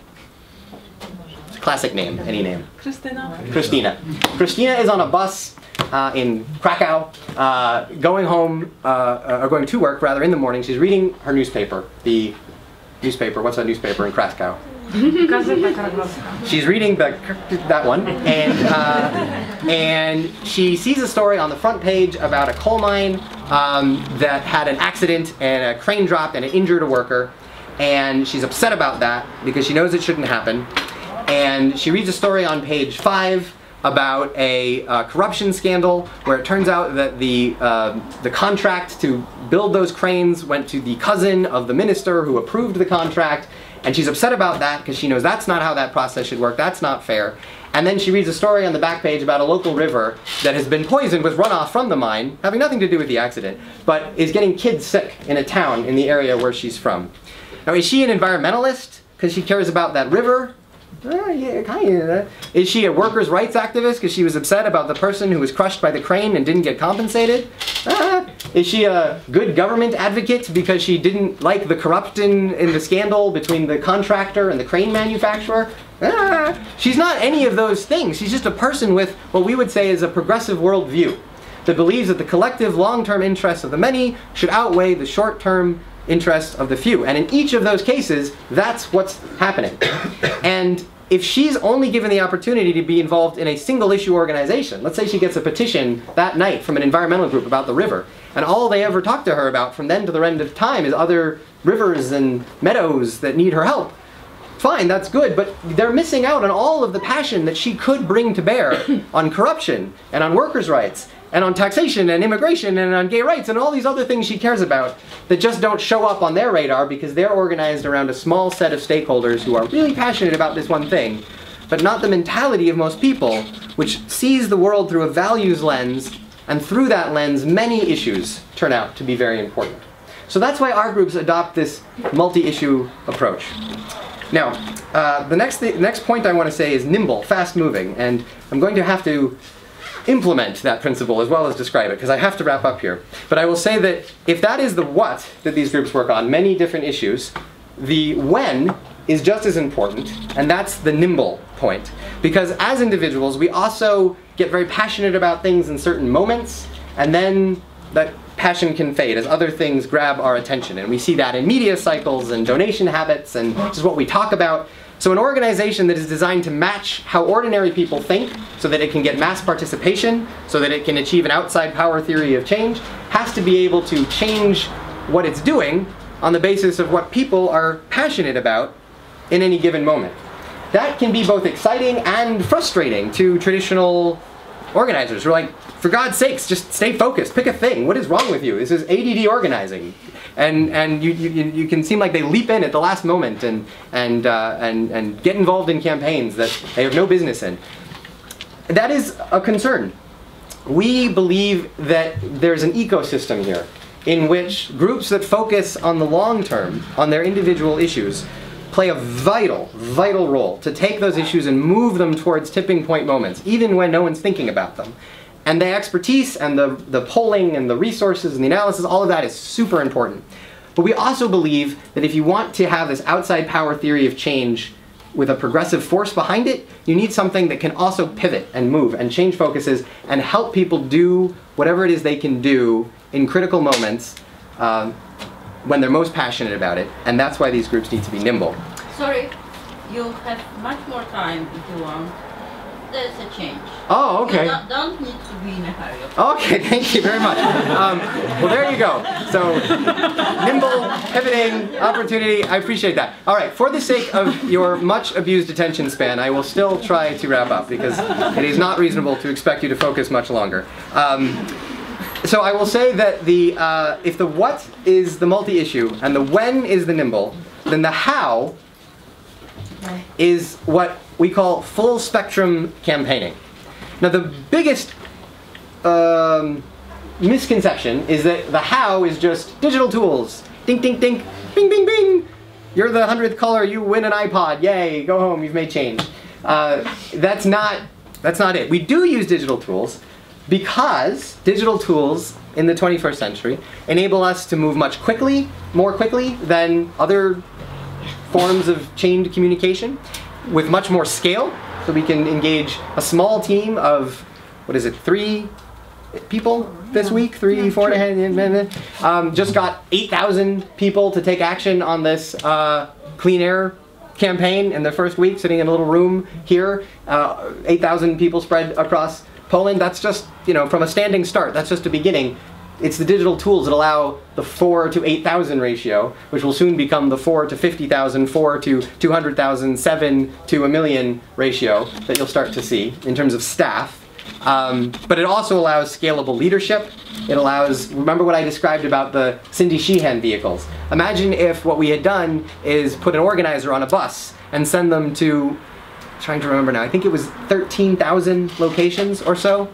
Classic name, any name. Christina. Christina. Christina is on a bus in Krakow, going home, or going to work rather in the morning. She's reading her newspaper. The newspaper, what's that newspaper in Krakow? Gazeta Krakowska. She's reading that one, and she sees a story on the front page about a coal mine that had an accident and a crane dropped and it injured a worker, and she's upset about that because she knows it shouldn't happen. And she reads a story on page 5 about a corruption scandal where it turns out that the contract to build those cranes went to the cousin of the minister who approved the contract, and she's upset about that because she knows that's not how that process should work, that's not fair. And then she reads a story on the back page about a local river that has been poisoned with runoff from the mine, having nothing to do with the accident, but is getting kids sick in a town in the area where she's from. Now, is she an environmentalist because she cares about that river? Yeah, kind of. Is she a workers' rights activist because she was upset about the person who was crushed by the crane and didn't get compensated? Is she a good government advocate because she didn't like the corruption in the scandal between the contractor and the crane manufacturer? She's not any of those things. She's just a person with what we would say is a progressive worldview that believes that the collective long-term interests of the many should outweigh the short-term interests of the few. And in each of those cases, that's what's happening. And if she's only given the opportunity to be involved in a single issue organization, let's say she gets a petition that night from an environmental group about the river, and all they ever talk to her about from then to the end of time is other rivers and meadows that need her help, fine, that's good, but they're missing out on all of the passion that she could bring to bear on corruption and on workers' rights and on taxation and immigration and on gay rights and all these other things she cares about that just don't show up on their radar because they're organized around a small set of stakeholders who are really passionate about this one thing, but not the mentality of most people, which sees the world through a values lens, and through that lens many issues turn out to be very important. So that's why our groups adopt this multi-issue approach. Now, the next point I want to say is nimble, fast-moving, and I'm going to have to implement that principle as well as describe it, because I have to wrap up here. But I will say that if that is the what that these groups work on, many different issues, the when is just as important, and that's the nimble point. Because as individuals, we also get very passionate about things in certain moments, and then that passion can fade as other things grab our attention. And we see that in media cycles and donation habits, and just what we talk about. So an organization that is designed to match how ordinary people think so that it can get mass participation, so that it can achieve an outside power theory of change, has to be able to change what it's doing on the basis of what people are passionate about in any given moment. That can be both exciting and frustrating to traditional organizers who are like, for God's sakes, just stay focused, pick a thing. What is wrong with you? This is ADD organizing. And you can seem like they leap in at the last moment and get involved in campaigns that they have no business in. That is a concern. We believe that there's an ecosystem here in which groups that focus on the long term, on their individual issues, play a vital, vital role to take those issues and move them towards tipping point moments, even when no one's thinking about them. And the expertise and the polling and the resources and the analysis, all of that is super important. But we also believe that if you want to have this outside power theory of change with a progressive force behind it, you need something that can also pivot and move and change focuses and help people do whatever it is they can do in critical moments when they're most passionate about it. And that's why these groups need to be nimble. Sorry, you have much more time if you want. There's a change. Oh, okay. You don't need to be in a hurry. Okay, thank you very much. Well, there you go. So, nimble, pivoting, opportunity, I appreciate that. All right, for the sake of your much abused attention span, I will still try to wrap up because it is not reasonable to expect you to focus much longer. So I will say that if the what is the multi-issue and the when is the nimble, then the how is what we call full spectrum campaigning. Now the biggest misconception is that the how is just digital tools. Ding, ding, ding, bing, bing, bing. You're the 100th caller, you win an iPod, yay, go home, you've made change. That's not it. We do use digital tools because digital tools in the 21st century enable us to move much more quickly than other forms of chained communication, with much more scale, so we can engage a small team of, 3 people this week? 3, 4 and a half, just got 8,000 people to take action on this clean air campaign in the first week, sitting in a little room here, 8,000 people spread across Poland. That's just, from a standing start, that's just a beginning. it's the digital tools that allow the 4 to 8,000 ratio, which will soon become the 4 to 50,000, 4 to 200,000, 7 to a million ratio that you'll start to see in terms of staff. But it also allows scalable leadership. It allows, remember what I described about the Cindy Sheehan vehicles. Imagine if what we had done is put an organizer on a bus and send them to, trying to remember now, I think it was 13,000 locations or so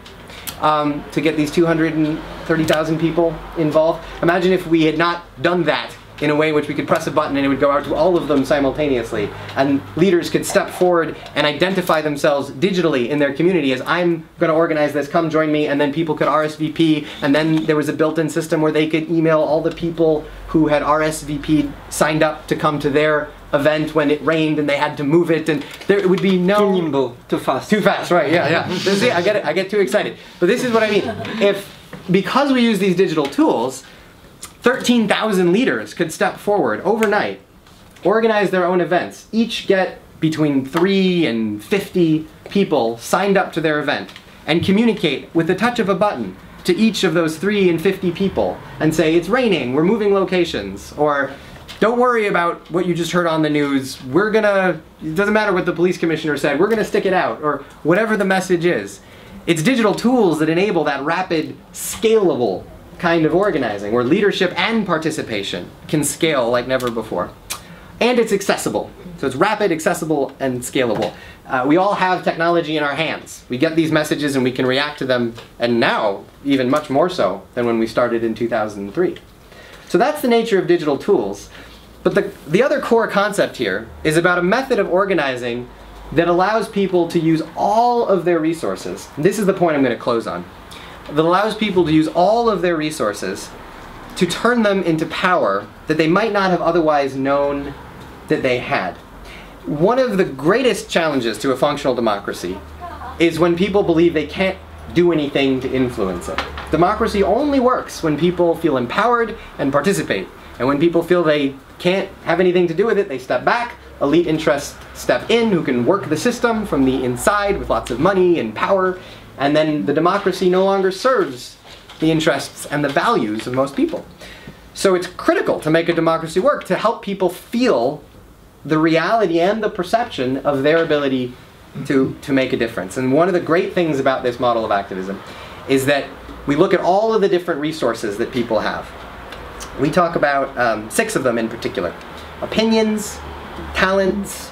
to get these 230,000 people involved. Imagine if we had not done that in a way in which we could press a button and it would go out to all of them simultaneously, and leaders could step forward and identify themselves digitally in their community as, I'm going to organize this, come join me, and then people could RSVP, and then there was a built-in system where they could email all the people who had RSVP'd, signed up to come to their event when it rained and they had to move it, and there would be no... Too nimble, too fast. Too fast, right, yeah. See, I get it, I get too excited. But this is what I mean. Because we use these digital tools, 13,000 leaders could step forward overnight, organize their own events, each get between 3 and 50 people signed up to their event, and communicate with the touch of a button to each of those 3 and 50 people and say, it's raining, we're moving locations, or don't worry about what you just heard on the news, we're gonna, it doesn't matter what the police commissioner said, we're gonna stick it out, or whatever the message is. It's digital tools that enable that rapid, scalable kind of organizing, where leadership and participation can scale like never before. And it's accessible. So it's rapid, accessible, and scalable. We all have technology in our hands. We get these messages and we can react to them, and now even much more so than when we started in 2003. So that's the nature of digital tools. But the other core concept here is about a method of organizing that allows people to use all of their resources. And this is the point I'm going to close on. That allows people to use all of their resources to turn them into power that they might not have otherwise known that they had. One of the greatest challenges to a functional democracy is when people believe they can't do anything to influence it. Democracy only works when people feel empowered and participate. And when people feel they can't have anything to do with it, they step back. Elite interests step in, who can work the system from the inside with lots of money and power. And then the democracy no longer serves the interests and the values of most people. So it's critical to make a democracy work, to help people feel the reality and the perception of their ability to make a difference. And one of the great things about this model of activism is that we look at all of the different resources that people have. We talk about 6 of them in particular. Opinions, talents,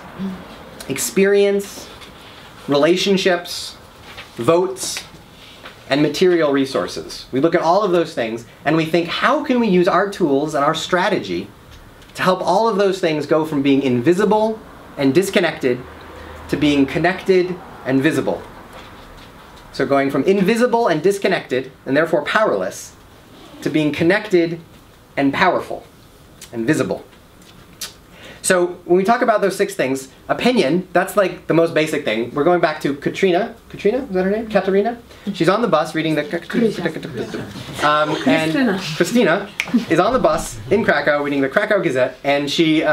experience, relationships, votes, and material resources. We look at all of those things and we think, how can we use our tools and our strategy to help all of those things go from being invisible and disconnected to being connected and visible. So going from invisible and disconnected, and therefore powerless, to being connected and powerful and visible. So when we talk about those 6 things, opinion, that's like the most basic thing. We're going back to Katrina. Katrina, is that her name? Katarina? She's on the bus reading the... and Christina is on the bus in Krakow reading the Krakow Gazette, and she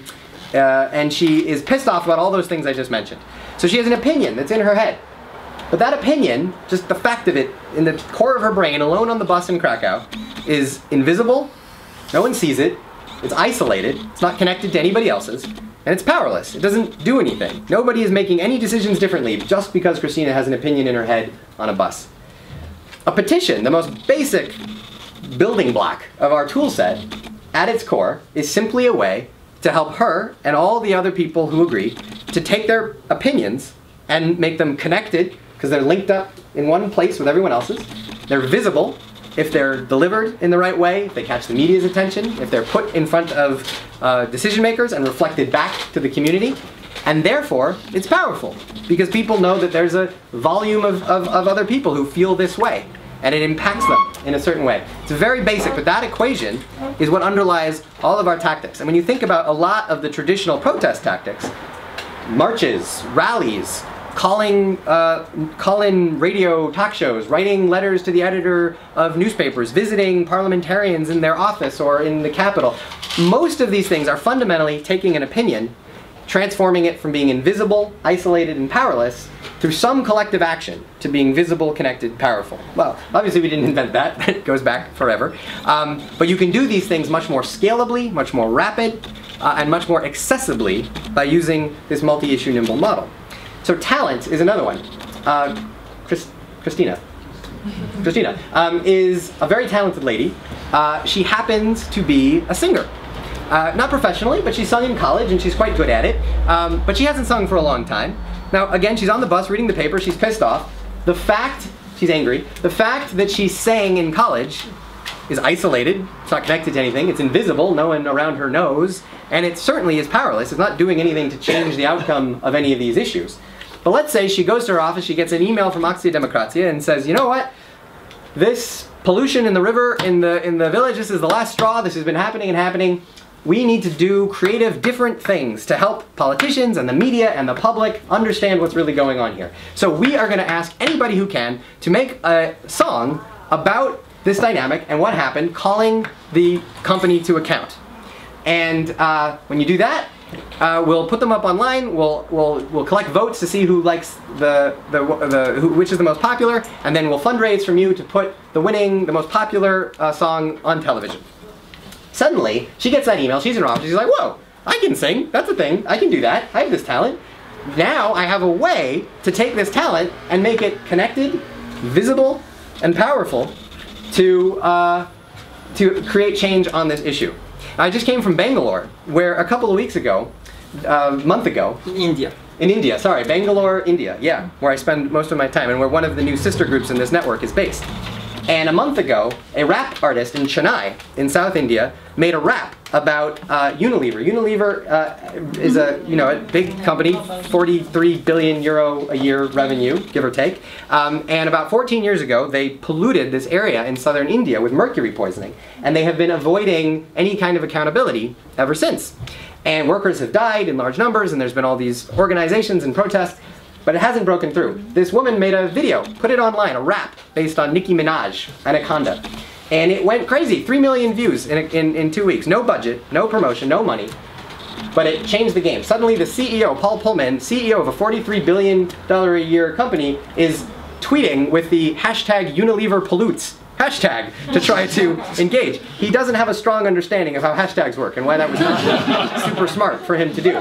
is pissed off about all those things I just mentioned. So she has an opinion that's in her head. But that opinion, just the fact of it, in the core of her brain, alone on the bus in Krakow, is invisible, no one sees it, it's isolated, it's not connected to anybody else's, and it's powerless. It doesn't do anything. Nobody is making any decisions differently just because Christina has an opinion in her head on a bus. A petition, the most basic building block of our tool set, at its core, is simply a way to help her and all the other people who agree to take their opinions and make them connected, because they're linked up in one place with everyone else's. They're visible if they're delivered in the right way, if they catch the media's attention, if they're put in front of decision makers and reflected back to the community. And therefore, it's powerful, because people know that there's a volume of other people who feel this way, and it impacts them in a certain way. It's very basic, but that equation is what underlies all of our tactics. And when you think about a lot of the traditional protest tactics, marches, rallies, calling radio talk shows, writing letters to the editor of newspapers, visiting parliamentarians in their office or in the Capitol. Most of these things are fundamentally taking an opinion, transforming it from being invisible, isolated, and powerless through some collective action to being visible, connected, powerful. Well, obviously we didn't invent that. It goes back forever. But you can do these things much more scalably, much more rapid, and much more accessibly by using this multi-issue nimble model. So talent is another one. Christina is a very talented lady. She happens to be a singer. Not professionally, but she's sung in college and she's quite good at it. But she hasn't sung for a long time. Now, again, she's on the bus reading the paper, she's pissed off. She's angry. The fact that she sang in college is isolated, it's not connected to anything, it's invisible, no one around her knows, and it certainly is powerless. It's not doing anything to change the outcome of any of these issues. But let's say she goes to her office, she gets an email from Akcja Demokracja and says, you know what? This pollution in the river, in the village, this is the last straw, this has been happening and happening. We need to do creative, different things to help politicians and the media and the public understand what's really going on here. So we are going to ask anybody who can to make a song about this dynamic and what happened, calling the company to account. And when you do that, we'll put them up online. We'll collect votes to see who likes which is the most popular, and then we'll fundraise from you to put the most popular song on television. Suddenly, she gets that email, she's in her office, she's like, whoa, I can sing, that's a thing, I can do that, I have this talent. Now I have a way to take this talent and make it connected, visible, and powerful to create change on this issue. I just came from Bangalore, where a couple of weeks ago, a month ago, India. In India, sorry, Bangalore, India, yeah, where I spend most of my time and where one of the new sister groups in this network is based. And a month ago, a rap artist in Chennai, in South India, made a rap about Unilever. Unilever is a big company, 43 billion euro a year revenue, give or take. And about 14 years ago, they polluted this area in southern India with mercury poisoning. And they have been avoiding any kind of accountability ever since. And workers have died in large numbers, and there's been all these organizations and protests. But it hasn't broken through. This woman made a video, put it online, a rap based on Nicki Minaj, Anaconda. And it went crazy, 3 million views in 2 weeks. No budget, no promotion, no money. But it changed the game. Suddenly the CEO, Paul Pullman, CEO of a $43 billion a year company, is tweeting with the hashtag Unilever pollutes hashtag to try to engage. He doesn't have a strong understanding of how hashtags work and why that was not super smart for him to do.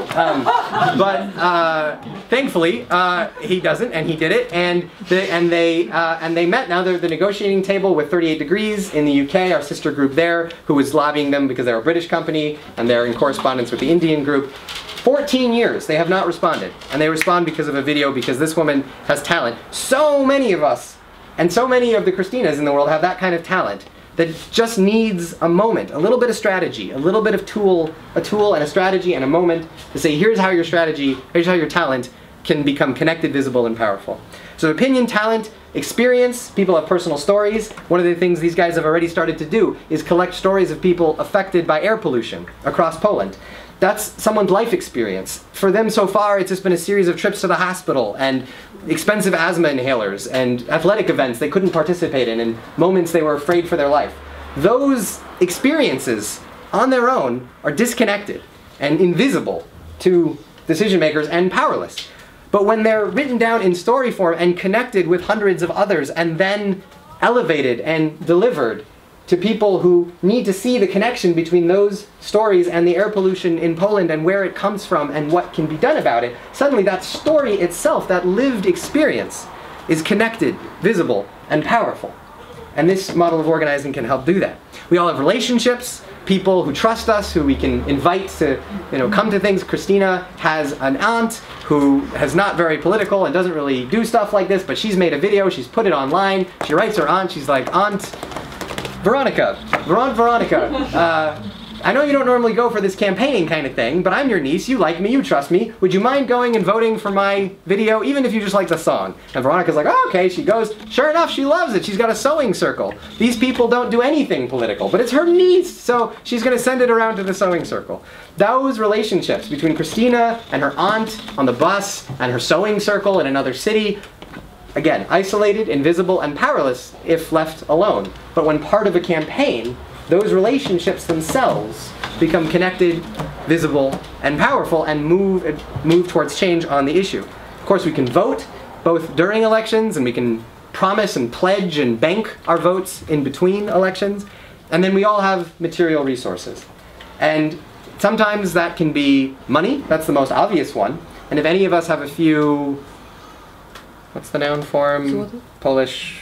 But thankfully, he doesn't, and he did it. And they met. Now they're at the negotiating table with 38 Degrees in the UK, our sister group there, who was lobbying them because they're a British company and they're in correspondence with the Indian group. 14 years, they have not responded. And they respond because of a video, because this woman has talent. So many of us, and so many of the Christinas in the world have that kind of talent that just needs a moment, a little bit of strategy, a little bit of a tool and a strategy and a moment to say, here's how your strategy, here's how your talent can become connected, visible, and powerful. So opinion, talent, experience, people have personal stories. One of the things these guys have already started to do is collect stories of people affected by air pollution across Poland. That's someone's life experience. For them so far, it's just been a series of trips to the hospital and expensive asthma inhalers and athletic events they couldn't participate in and moments they were afraid for their life. Those experiences on their own are disconnected and invisible to decision makers and powerless. But when they're written down in story form and connected with hundreds of others and then elevated and delivered to people who need to see the connection between those stories and the air pollution in Poland and where it comes from and what can be done about it, suddenly that story itself, that lived experience, is connected, visible, and powerful. And this model of organizing can help do that. We all have relationships, people who trust us, who we can invite to come to things. Christina has an aunt who is not very political and doesn't really do stuff like this, but she's made a video, she's put it online, she writes her aunt, she's like, Aunt Veronica, I know you don't normally go for this campaigning kind of thing, but I'm your niece, you like me, you trust me. Would you mind going and voting for my video, even if you just like the song? And Veronica's like, oh, okay, she goes. Sure enough, she loves it. She's got a sewing circle. These people don't do anything political, but it's her niece, so she's going to send it around to the sewing circle. Those relationships between Christina and her aunt on the bus and her sewing circle in another city, again, isolated, invisible, and powerless if left alone. But when part of a campaign, those relationships themselves become connected, visible, and powerful and move towards change on the issue. Of course, we can vote. both during elections, and we can promise and pledge and bank our votes in between elections. And then we all have material resources. And sometimes that can be money. That's the most obvious one. And if any of us have a few, what's the noun form? Polish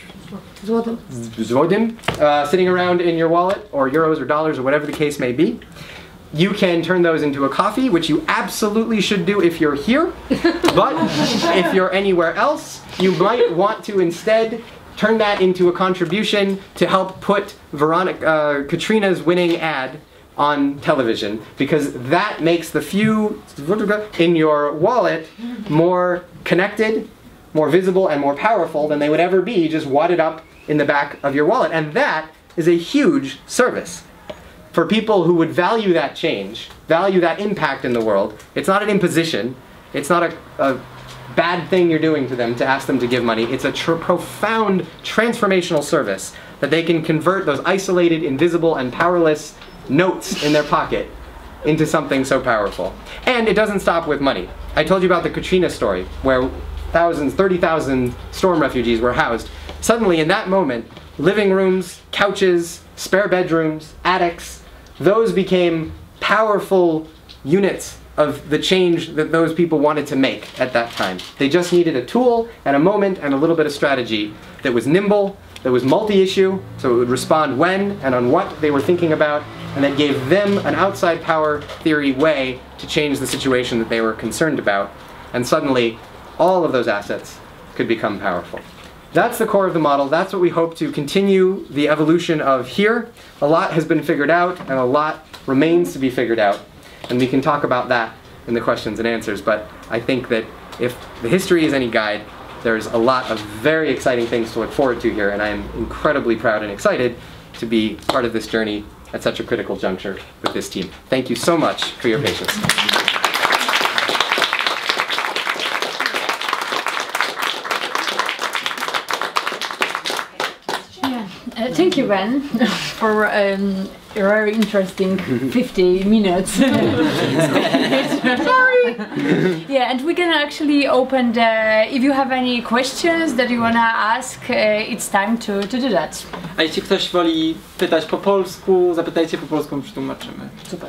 złotem, sitting around in your wallet, or euros or dollars or whatever the case may be, you can turn those into a coffee, which you absolutely should do if you're here. But if you're anywhere else, you might want to instead turn that into a contribution to help put Katrina's winning ad on television, because that makes the few in your wallet more connected, more visible, and more powerful than they would ever be just wadded up in the back of your wallet. And that is a huge service. For people who would value that change, value that impact in the world, it's not an imposition. It's not a bad thing you're doing to them to ask them to give money. It's a profound transformational service that they can convert those isolated, invisible, and powerless notes in their pocket into something so powerful. And it doesn't stop with money. I told you about the Katrina story, where thousands, 30,000 storm refugees were housed. Suddenly, in that moment, living rooms, couches, spare bedrooms, attics, those became powerful units of the change that those people wanted to make at that time. They just needed a tool and a moment and a little bit of strategy that was nimble, that was multi-issue, so it would respond when and on what they were thinking about, and that gave them an outside power theory way to change the situation that they were concerned about. And suddenly, all of those assets could become powerful. That's the core of the model. That's what we hope to continue the evolution of here. A lot has been figured out, and a lot remains to be figured out. And we can talk about that in the questions and answers. But I think that if the history is any guide, there's a lot of very exciting things to look forward to here. And I am incredibly proud and excited to be part of this journey at such a critical juncture with this team. Thank you so much for your patience. Thank you, Ben, for a very interesting 50 minutes. Sorry! Yeah, and we can actually open the... If you have any questions that you want to ask, it's time to do that. A jeśli ktoś woli pytać po polsku, zapytajcie po polsku, my przetłumaczymy. Super.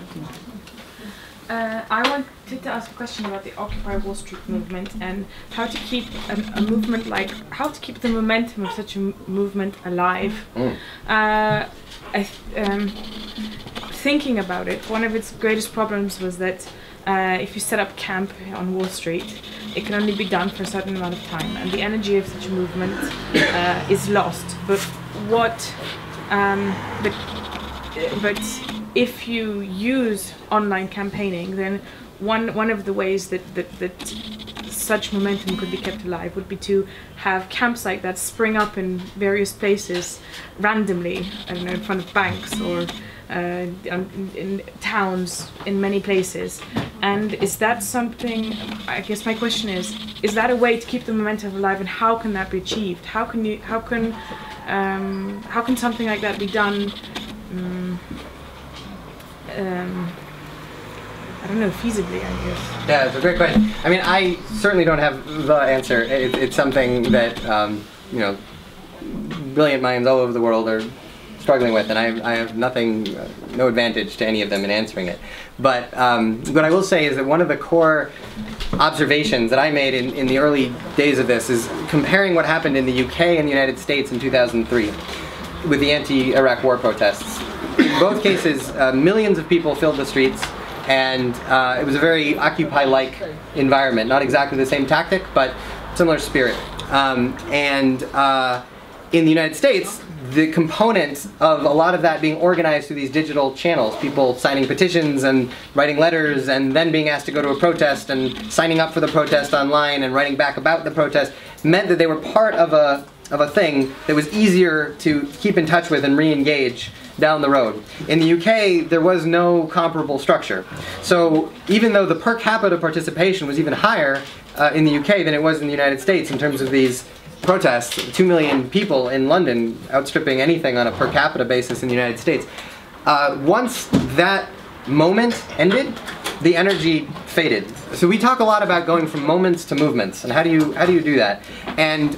I wanted to ask a question about the Occupy Wall Street movement and how to keep a movement how to keep the momentum of such a movement alive. Thinking about it, one of its greatest problems was that if you set up camp on Wall Street, it can only be done for a certain amount of time, and the energy of such a movement is lost. But if you use online campaigning, then one of the ways that such momentum could be kept alive would be to have camps like that spring up in various places randomly, I don't know, in front of banks or in towns, in many places. And is that something, I guess my question is that a way to keep the momentum alive, and how can that be achieved? How can something like that be done? I don't know, feasibly, I guess. Yeah, it's a great question. I mean, I certainly don't have the answer. It's something that, you know, brilliant minds all over the world are struggling with, and I have nothing, no advantage to any of them in answering it. But what I will say is that one of the core observations that I made in the early days of this is comparing what happened in the UK and the United States in 2003 with the anti-Iraq war protests. In both cases, millions of people filled the streets, and it was a very Occupy-like environment. Not exactly the same tactic, but similar spirit. In the United States, the component of a lot of that being organized through these digital channels, people signing petitions and writing letters and then being asked to go to a protest and signing up for the protest online and writing back about the protest, meant that they were part of a thing that was easier to keep in touch with and re-engage down the road. In the UK, there was no comparable structure. So even though the per capita participation was even higher in the UK than it was in the United States in terms of these protests, 2 million people in London outstripping anything on a per capita basis in the United States, once that moment ended, the energy faded. So we talk a lot about going from moments to movements, and how do you do that? And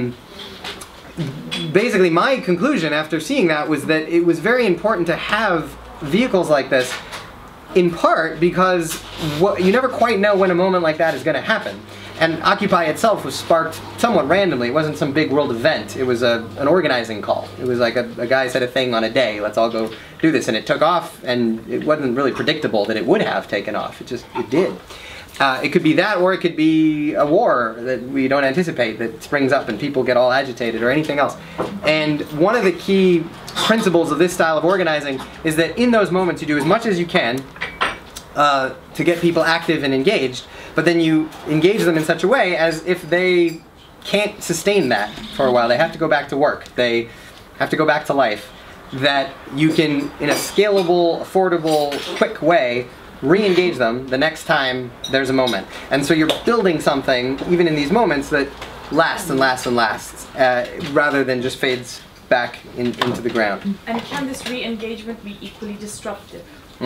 basically my conclusion after seeing that was that it was very important to have vehicles like this, in part because you never quite know when a moment like that is going to happen. And Occupy itself was sparked somewhat randomly. It wasn't some big world event. It was an organizing call. It was like a guy said a thing on a day, let's all go do this. And it took off, and it wasn't really predictable that it would have taken off. It did. It could be that, or it could be a war that we don't anticipate that springs up and people get all agitated, or anything else. And one of the key principles of this style of organizing is that in those moments you do as much as you can to get people active and engaged, but then you engage them in such a way as if they can't sustain that for a while. They have to go back to work. They have to go back to life. That you can, in a scalable, affordable, quick way, re-engage them the next time there's a moment. And so you're building something, even in these moments, that lasts and lasts and lasts, rather than just fades back into the ground. And can this re-engagement be equally disruptive?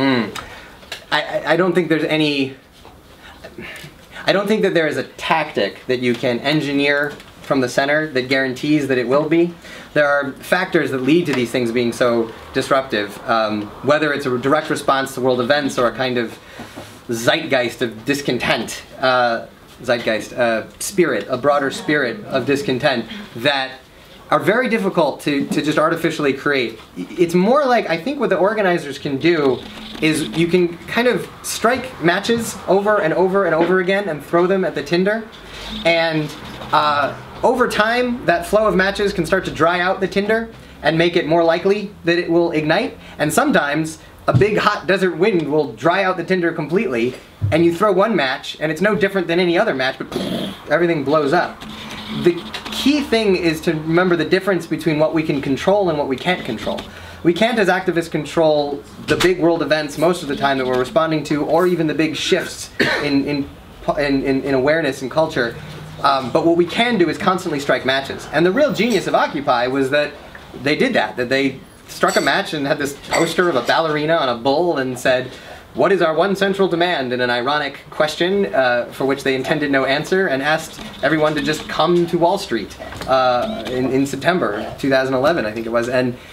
I don't think there's any... I don't think that there is a tactic that you can engineer from the center that guarantees that it will be. There are factors that lead to these things being so disruptive, whether it's a direct response to world events or a kind of zeitgeist of discontent, spirit, a broader spirit of discontent that are very difficult to just artificially create. It's more like, I think what the organizers can do is you can kind of strike matches over and over and over again and throw them at the tinder, and over time that flow of matches can start to dry out the tinder and make it more likely that it will ignite. And sometimes a big hot desert wind will dry out the tinder completely, and you throw one match and it's no different than any other match, but everything blows up. The key thing is to remember the difference between what we can control and what we can't control. We can't, as activists, control the big world events most of the time that we're responding to, or even the big shifts in awareness and culture. But what we can do is constantly strike matches. And the real genius of Occupy was that they did that they struck a match and had this poster of a ballerina on a bull and said, "What is our one central demand?" in an ironic question for which they intended no answer, and asked everyone to just come to Wall Street in September 2011, I think it was.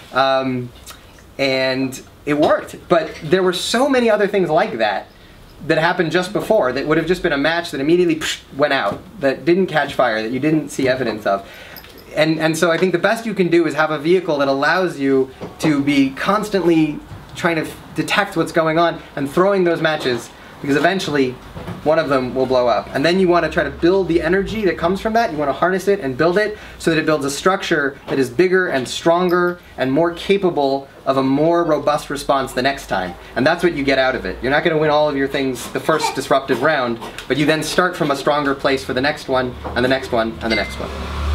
And it worked. But there were so many other things like that that happened just before that would have just been a match that immediately went out, that didn't catch fire, that you didn't see evidence of. And so I think the best you can do is have a vehicle that allows you to be constantly trying to detect what's going on and throwing those matches, because eventually one of them will blow up. And then you want to try to build the energy that comes from that. You want to harness it and build it so that it builds a structure that is bigger and stronger and more capable of a more robust response the next time. And that's what you get out of it. You're not going to win all of your things the first disruptive round, but you then start from a stronger place for the next one, and the next one, and the next one.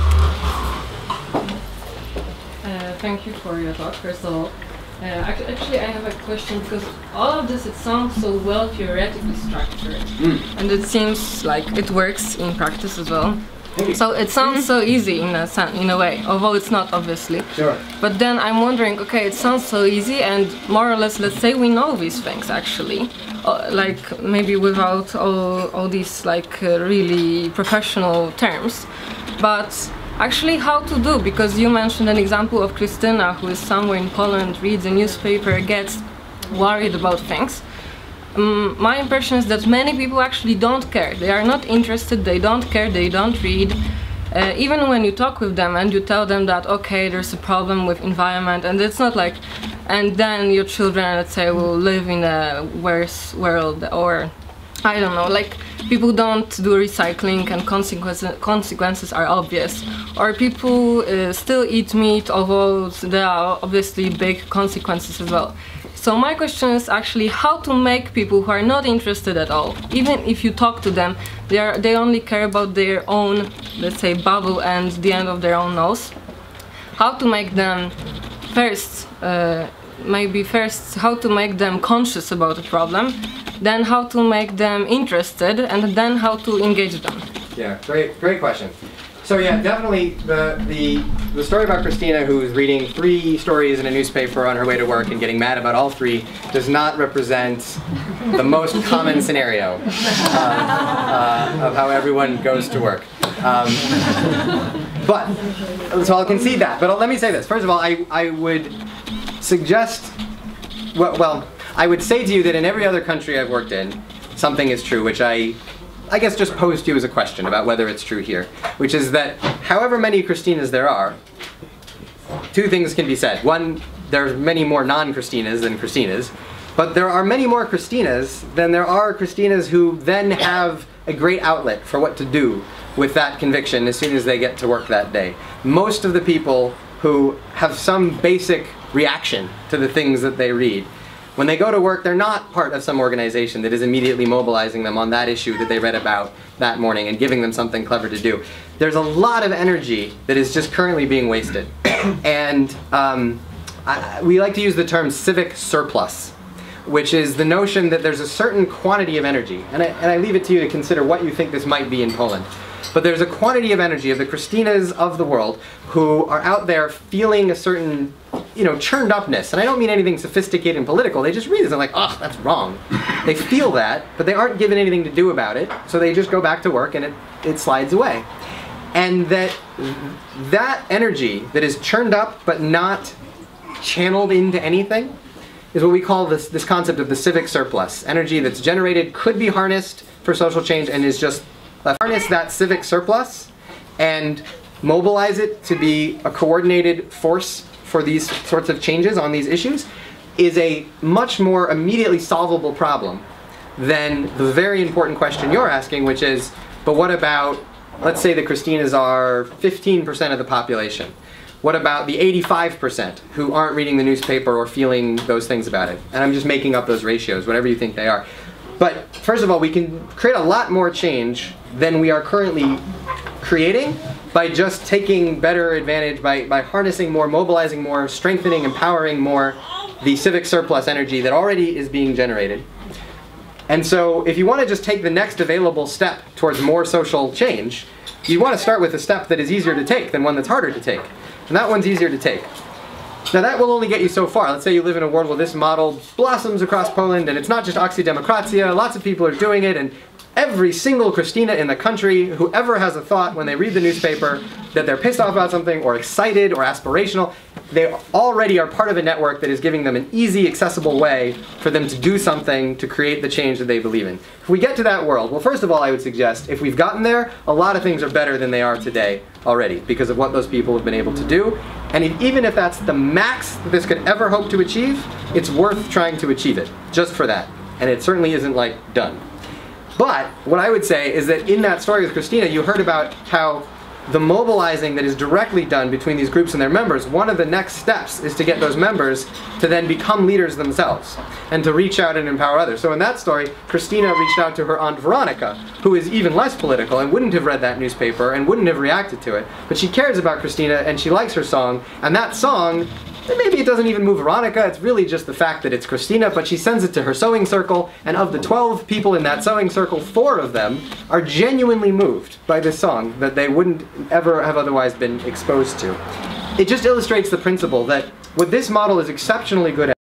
Thank you for your talk, first of all. Actually, I have a question, because all of this, it sounds so well theoretically structured, and it seems like it works in practice as well. So it sounds so easy in a way, although it's not, obviously. Sure. But then I'm wondering, okay, it sounds so easy, and more or less, let's say we know these things actually, like maybe without all these like really professional terms, but actually how to do, because you mentioned an example of Krystyna, who is somewhere in Poland, reads a newspaper, gets worried about things. My impression is that many people actually don't care. They are not interested, they don't care, they don't read. Even when you talk with them and you tell them that, okay, there's a problem with environment, and it's not like, and then your children, let's say, will live in a worse world, or I don't know, like people don't do recycling and consequences are obvious. Or people still eat meat, although there are obviously big consequences as well. So my question is actually how to make people who are not interested at all, even if you talk to them, they only care about their own, let's say, bubble and the end of their own nose. How to make them how to make them conscious about the problem, then how to make them interested, and then how to engage them. Yeah, great question. So yeah, definitely the story about Christina, who's reading 3 stories in a newspaper on her way to work and getting mad about all 3, does not represent the most common scenario of how everyone goes to work. But so I'll concede that. But let me say this. First of all, I would suggest, well, I would say to you that in every other country I've worked in, something is true, which I guess just posed to you as a question about whether it's true here, which is that however many Christinas there are, 2 things can be said. One, there are many more non-Christinas than Christinas, but there are many more Christinas than there are Christinas who then have a great outlet for what to do with that conviction as soon as they get to work that day. Most of the people who have some basic reaction to the things that they read, when they go to work, they're not part of some organization that is immediately mobilizing them on that issue that they read about that morning and giving them something clever to do. There's a lot of energy that is just currently being wasted. And we like to use the term civic surplus, which is the notion that there's a certain quantity of energy. And I leave it to you to consider what you think this might be in Poland. But there's a quantity of energy of the Christinas of the world who are out there feeling a certain, churned upness. And I don't mean anything sophisticated and political. They just read this and they're like, oh, that's wrong. They feel that, but they aren't given anything to do about it. So they just go back to work and it slides away. And that energy that is churned up but not channeled into anything is what we call this concept of the civic surplus. Energy that's generated could be harnessed for social change and is just harness that civic surplus and mobilize it to be a coordinated force for these sorts of changes on these issues is a much more immediately solvable problem than the very important question you're asking, which is, but what about, let's say the Christinas are 15% of the population. What about the 85% who aren't reading the newspaper or feeling those things about it? And I'm just making up those ratios, whatever you think they are. But first of all, we can create a lot more change than we are currently creating by just taking better advantage, by harnessing more, mobilizing more, strengthening, empowering more the civic surplus energy that already is being generated. And so if you want to just take the next available step towards more social change, you want to start with a step that is easier to take than one that's harder to take. And that one's easier to take. Now that will only get you so far. Let's say you live in a world where this model blossoms across Poland and it's not just oxydemokracja, lots of people are doing it, and every single Christina in the country, whoever has a thought when they read the newspaper that they're pissed off about something or excited or aspirational, they already are part of a network that is giving them an easy, accessible way for them to do something to create the change that they believe in. If we get to that world, well, first of all, I would suggest if we've gotten there, a lot of things are better than they are today already because of what those people have been able to do. And even if that's the max that this could ever hope to achieve, it's worth trying to achieve it, just for that. And it certainly isn't like done. But what I would say is that in that story with Christina, you heard about how the mobilizing that is directly done between these groups and their members, one of the next steps is to get those members to then become leaders themselves and to reach out and empower others. So in that story, Christina reached out to her Aunt Veronica, who is even less political and wouldn't have read that newspaper and wouldn't have reacted to it. But she cares about Christina and she likes her song, and that song, maybe it doesn't even move Veronica, it's really just the fact that it's Christina, but she sends it to her sewing circle, and of the 12 people in that sewing circle, 4 of them are genuinely moved by this song that they wouldn't ever have otherwise been exposed to. It just illustrates the principle that what this model is exceptionally good at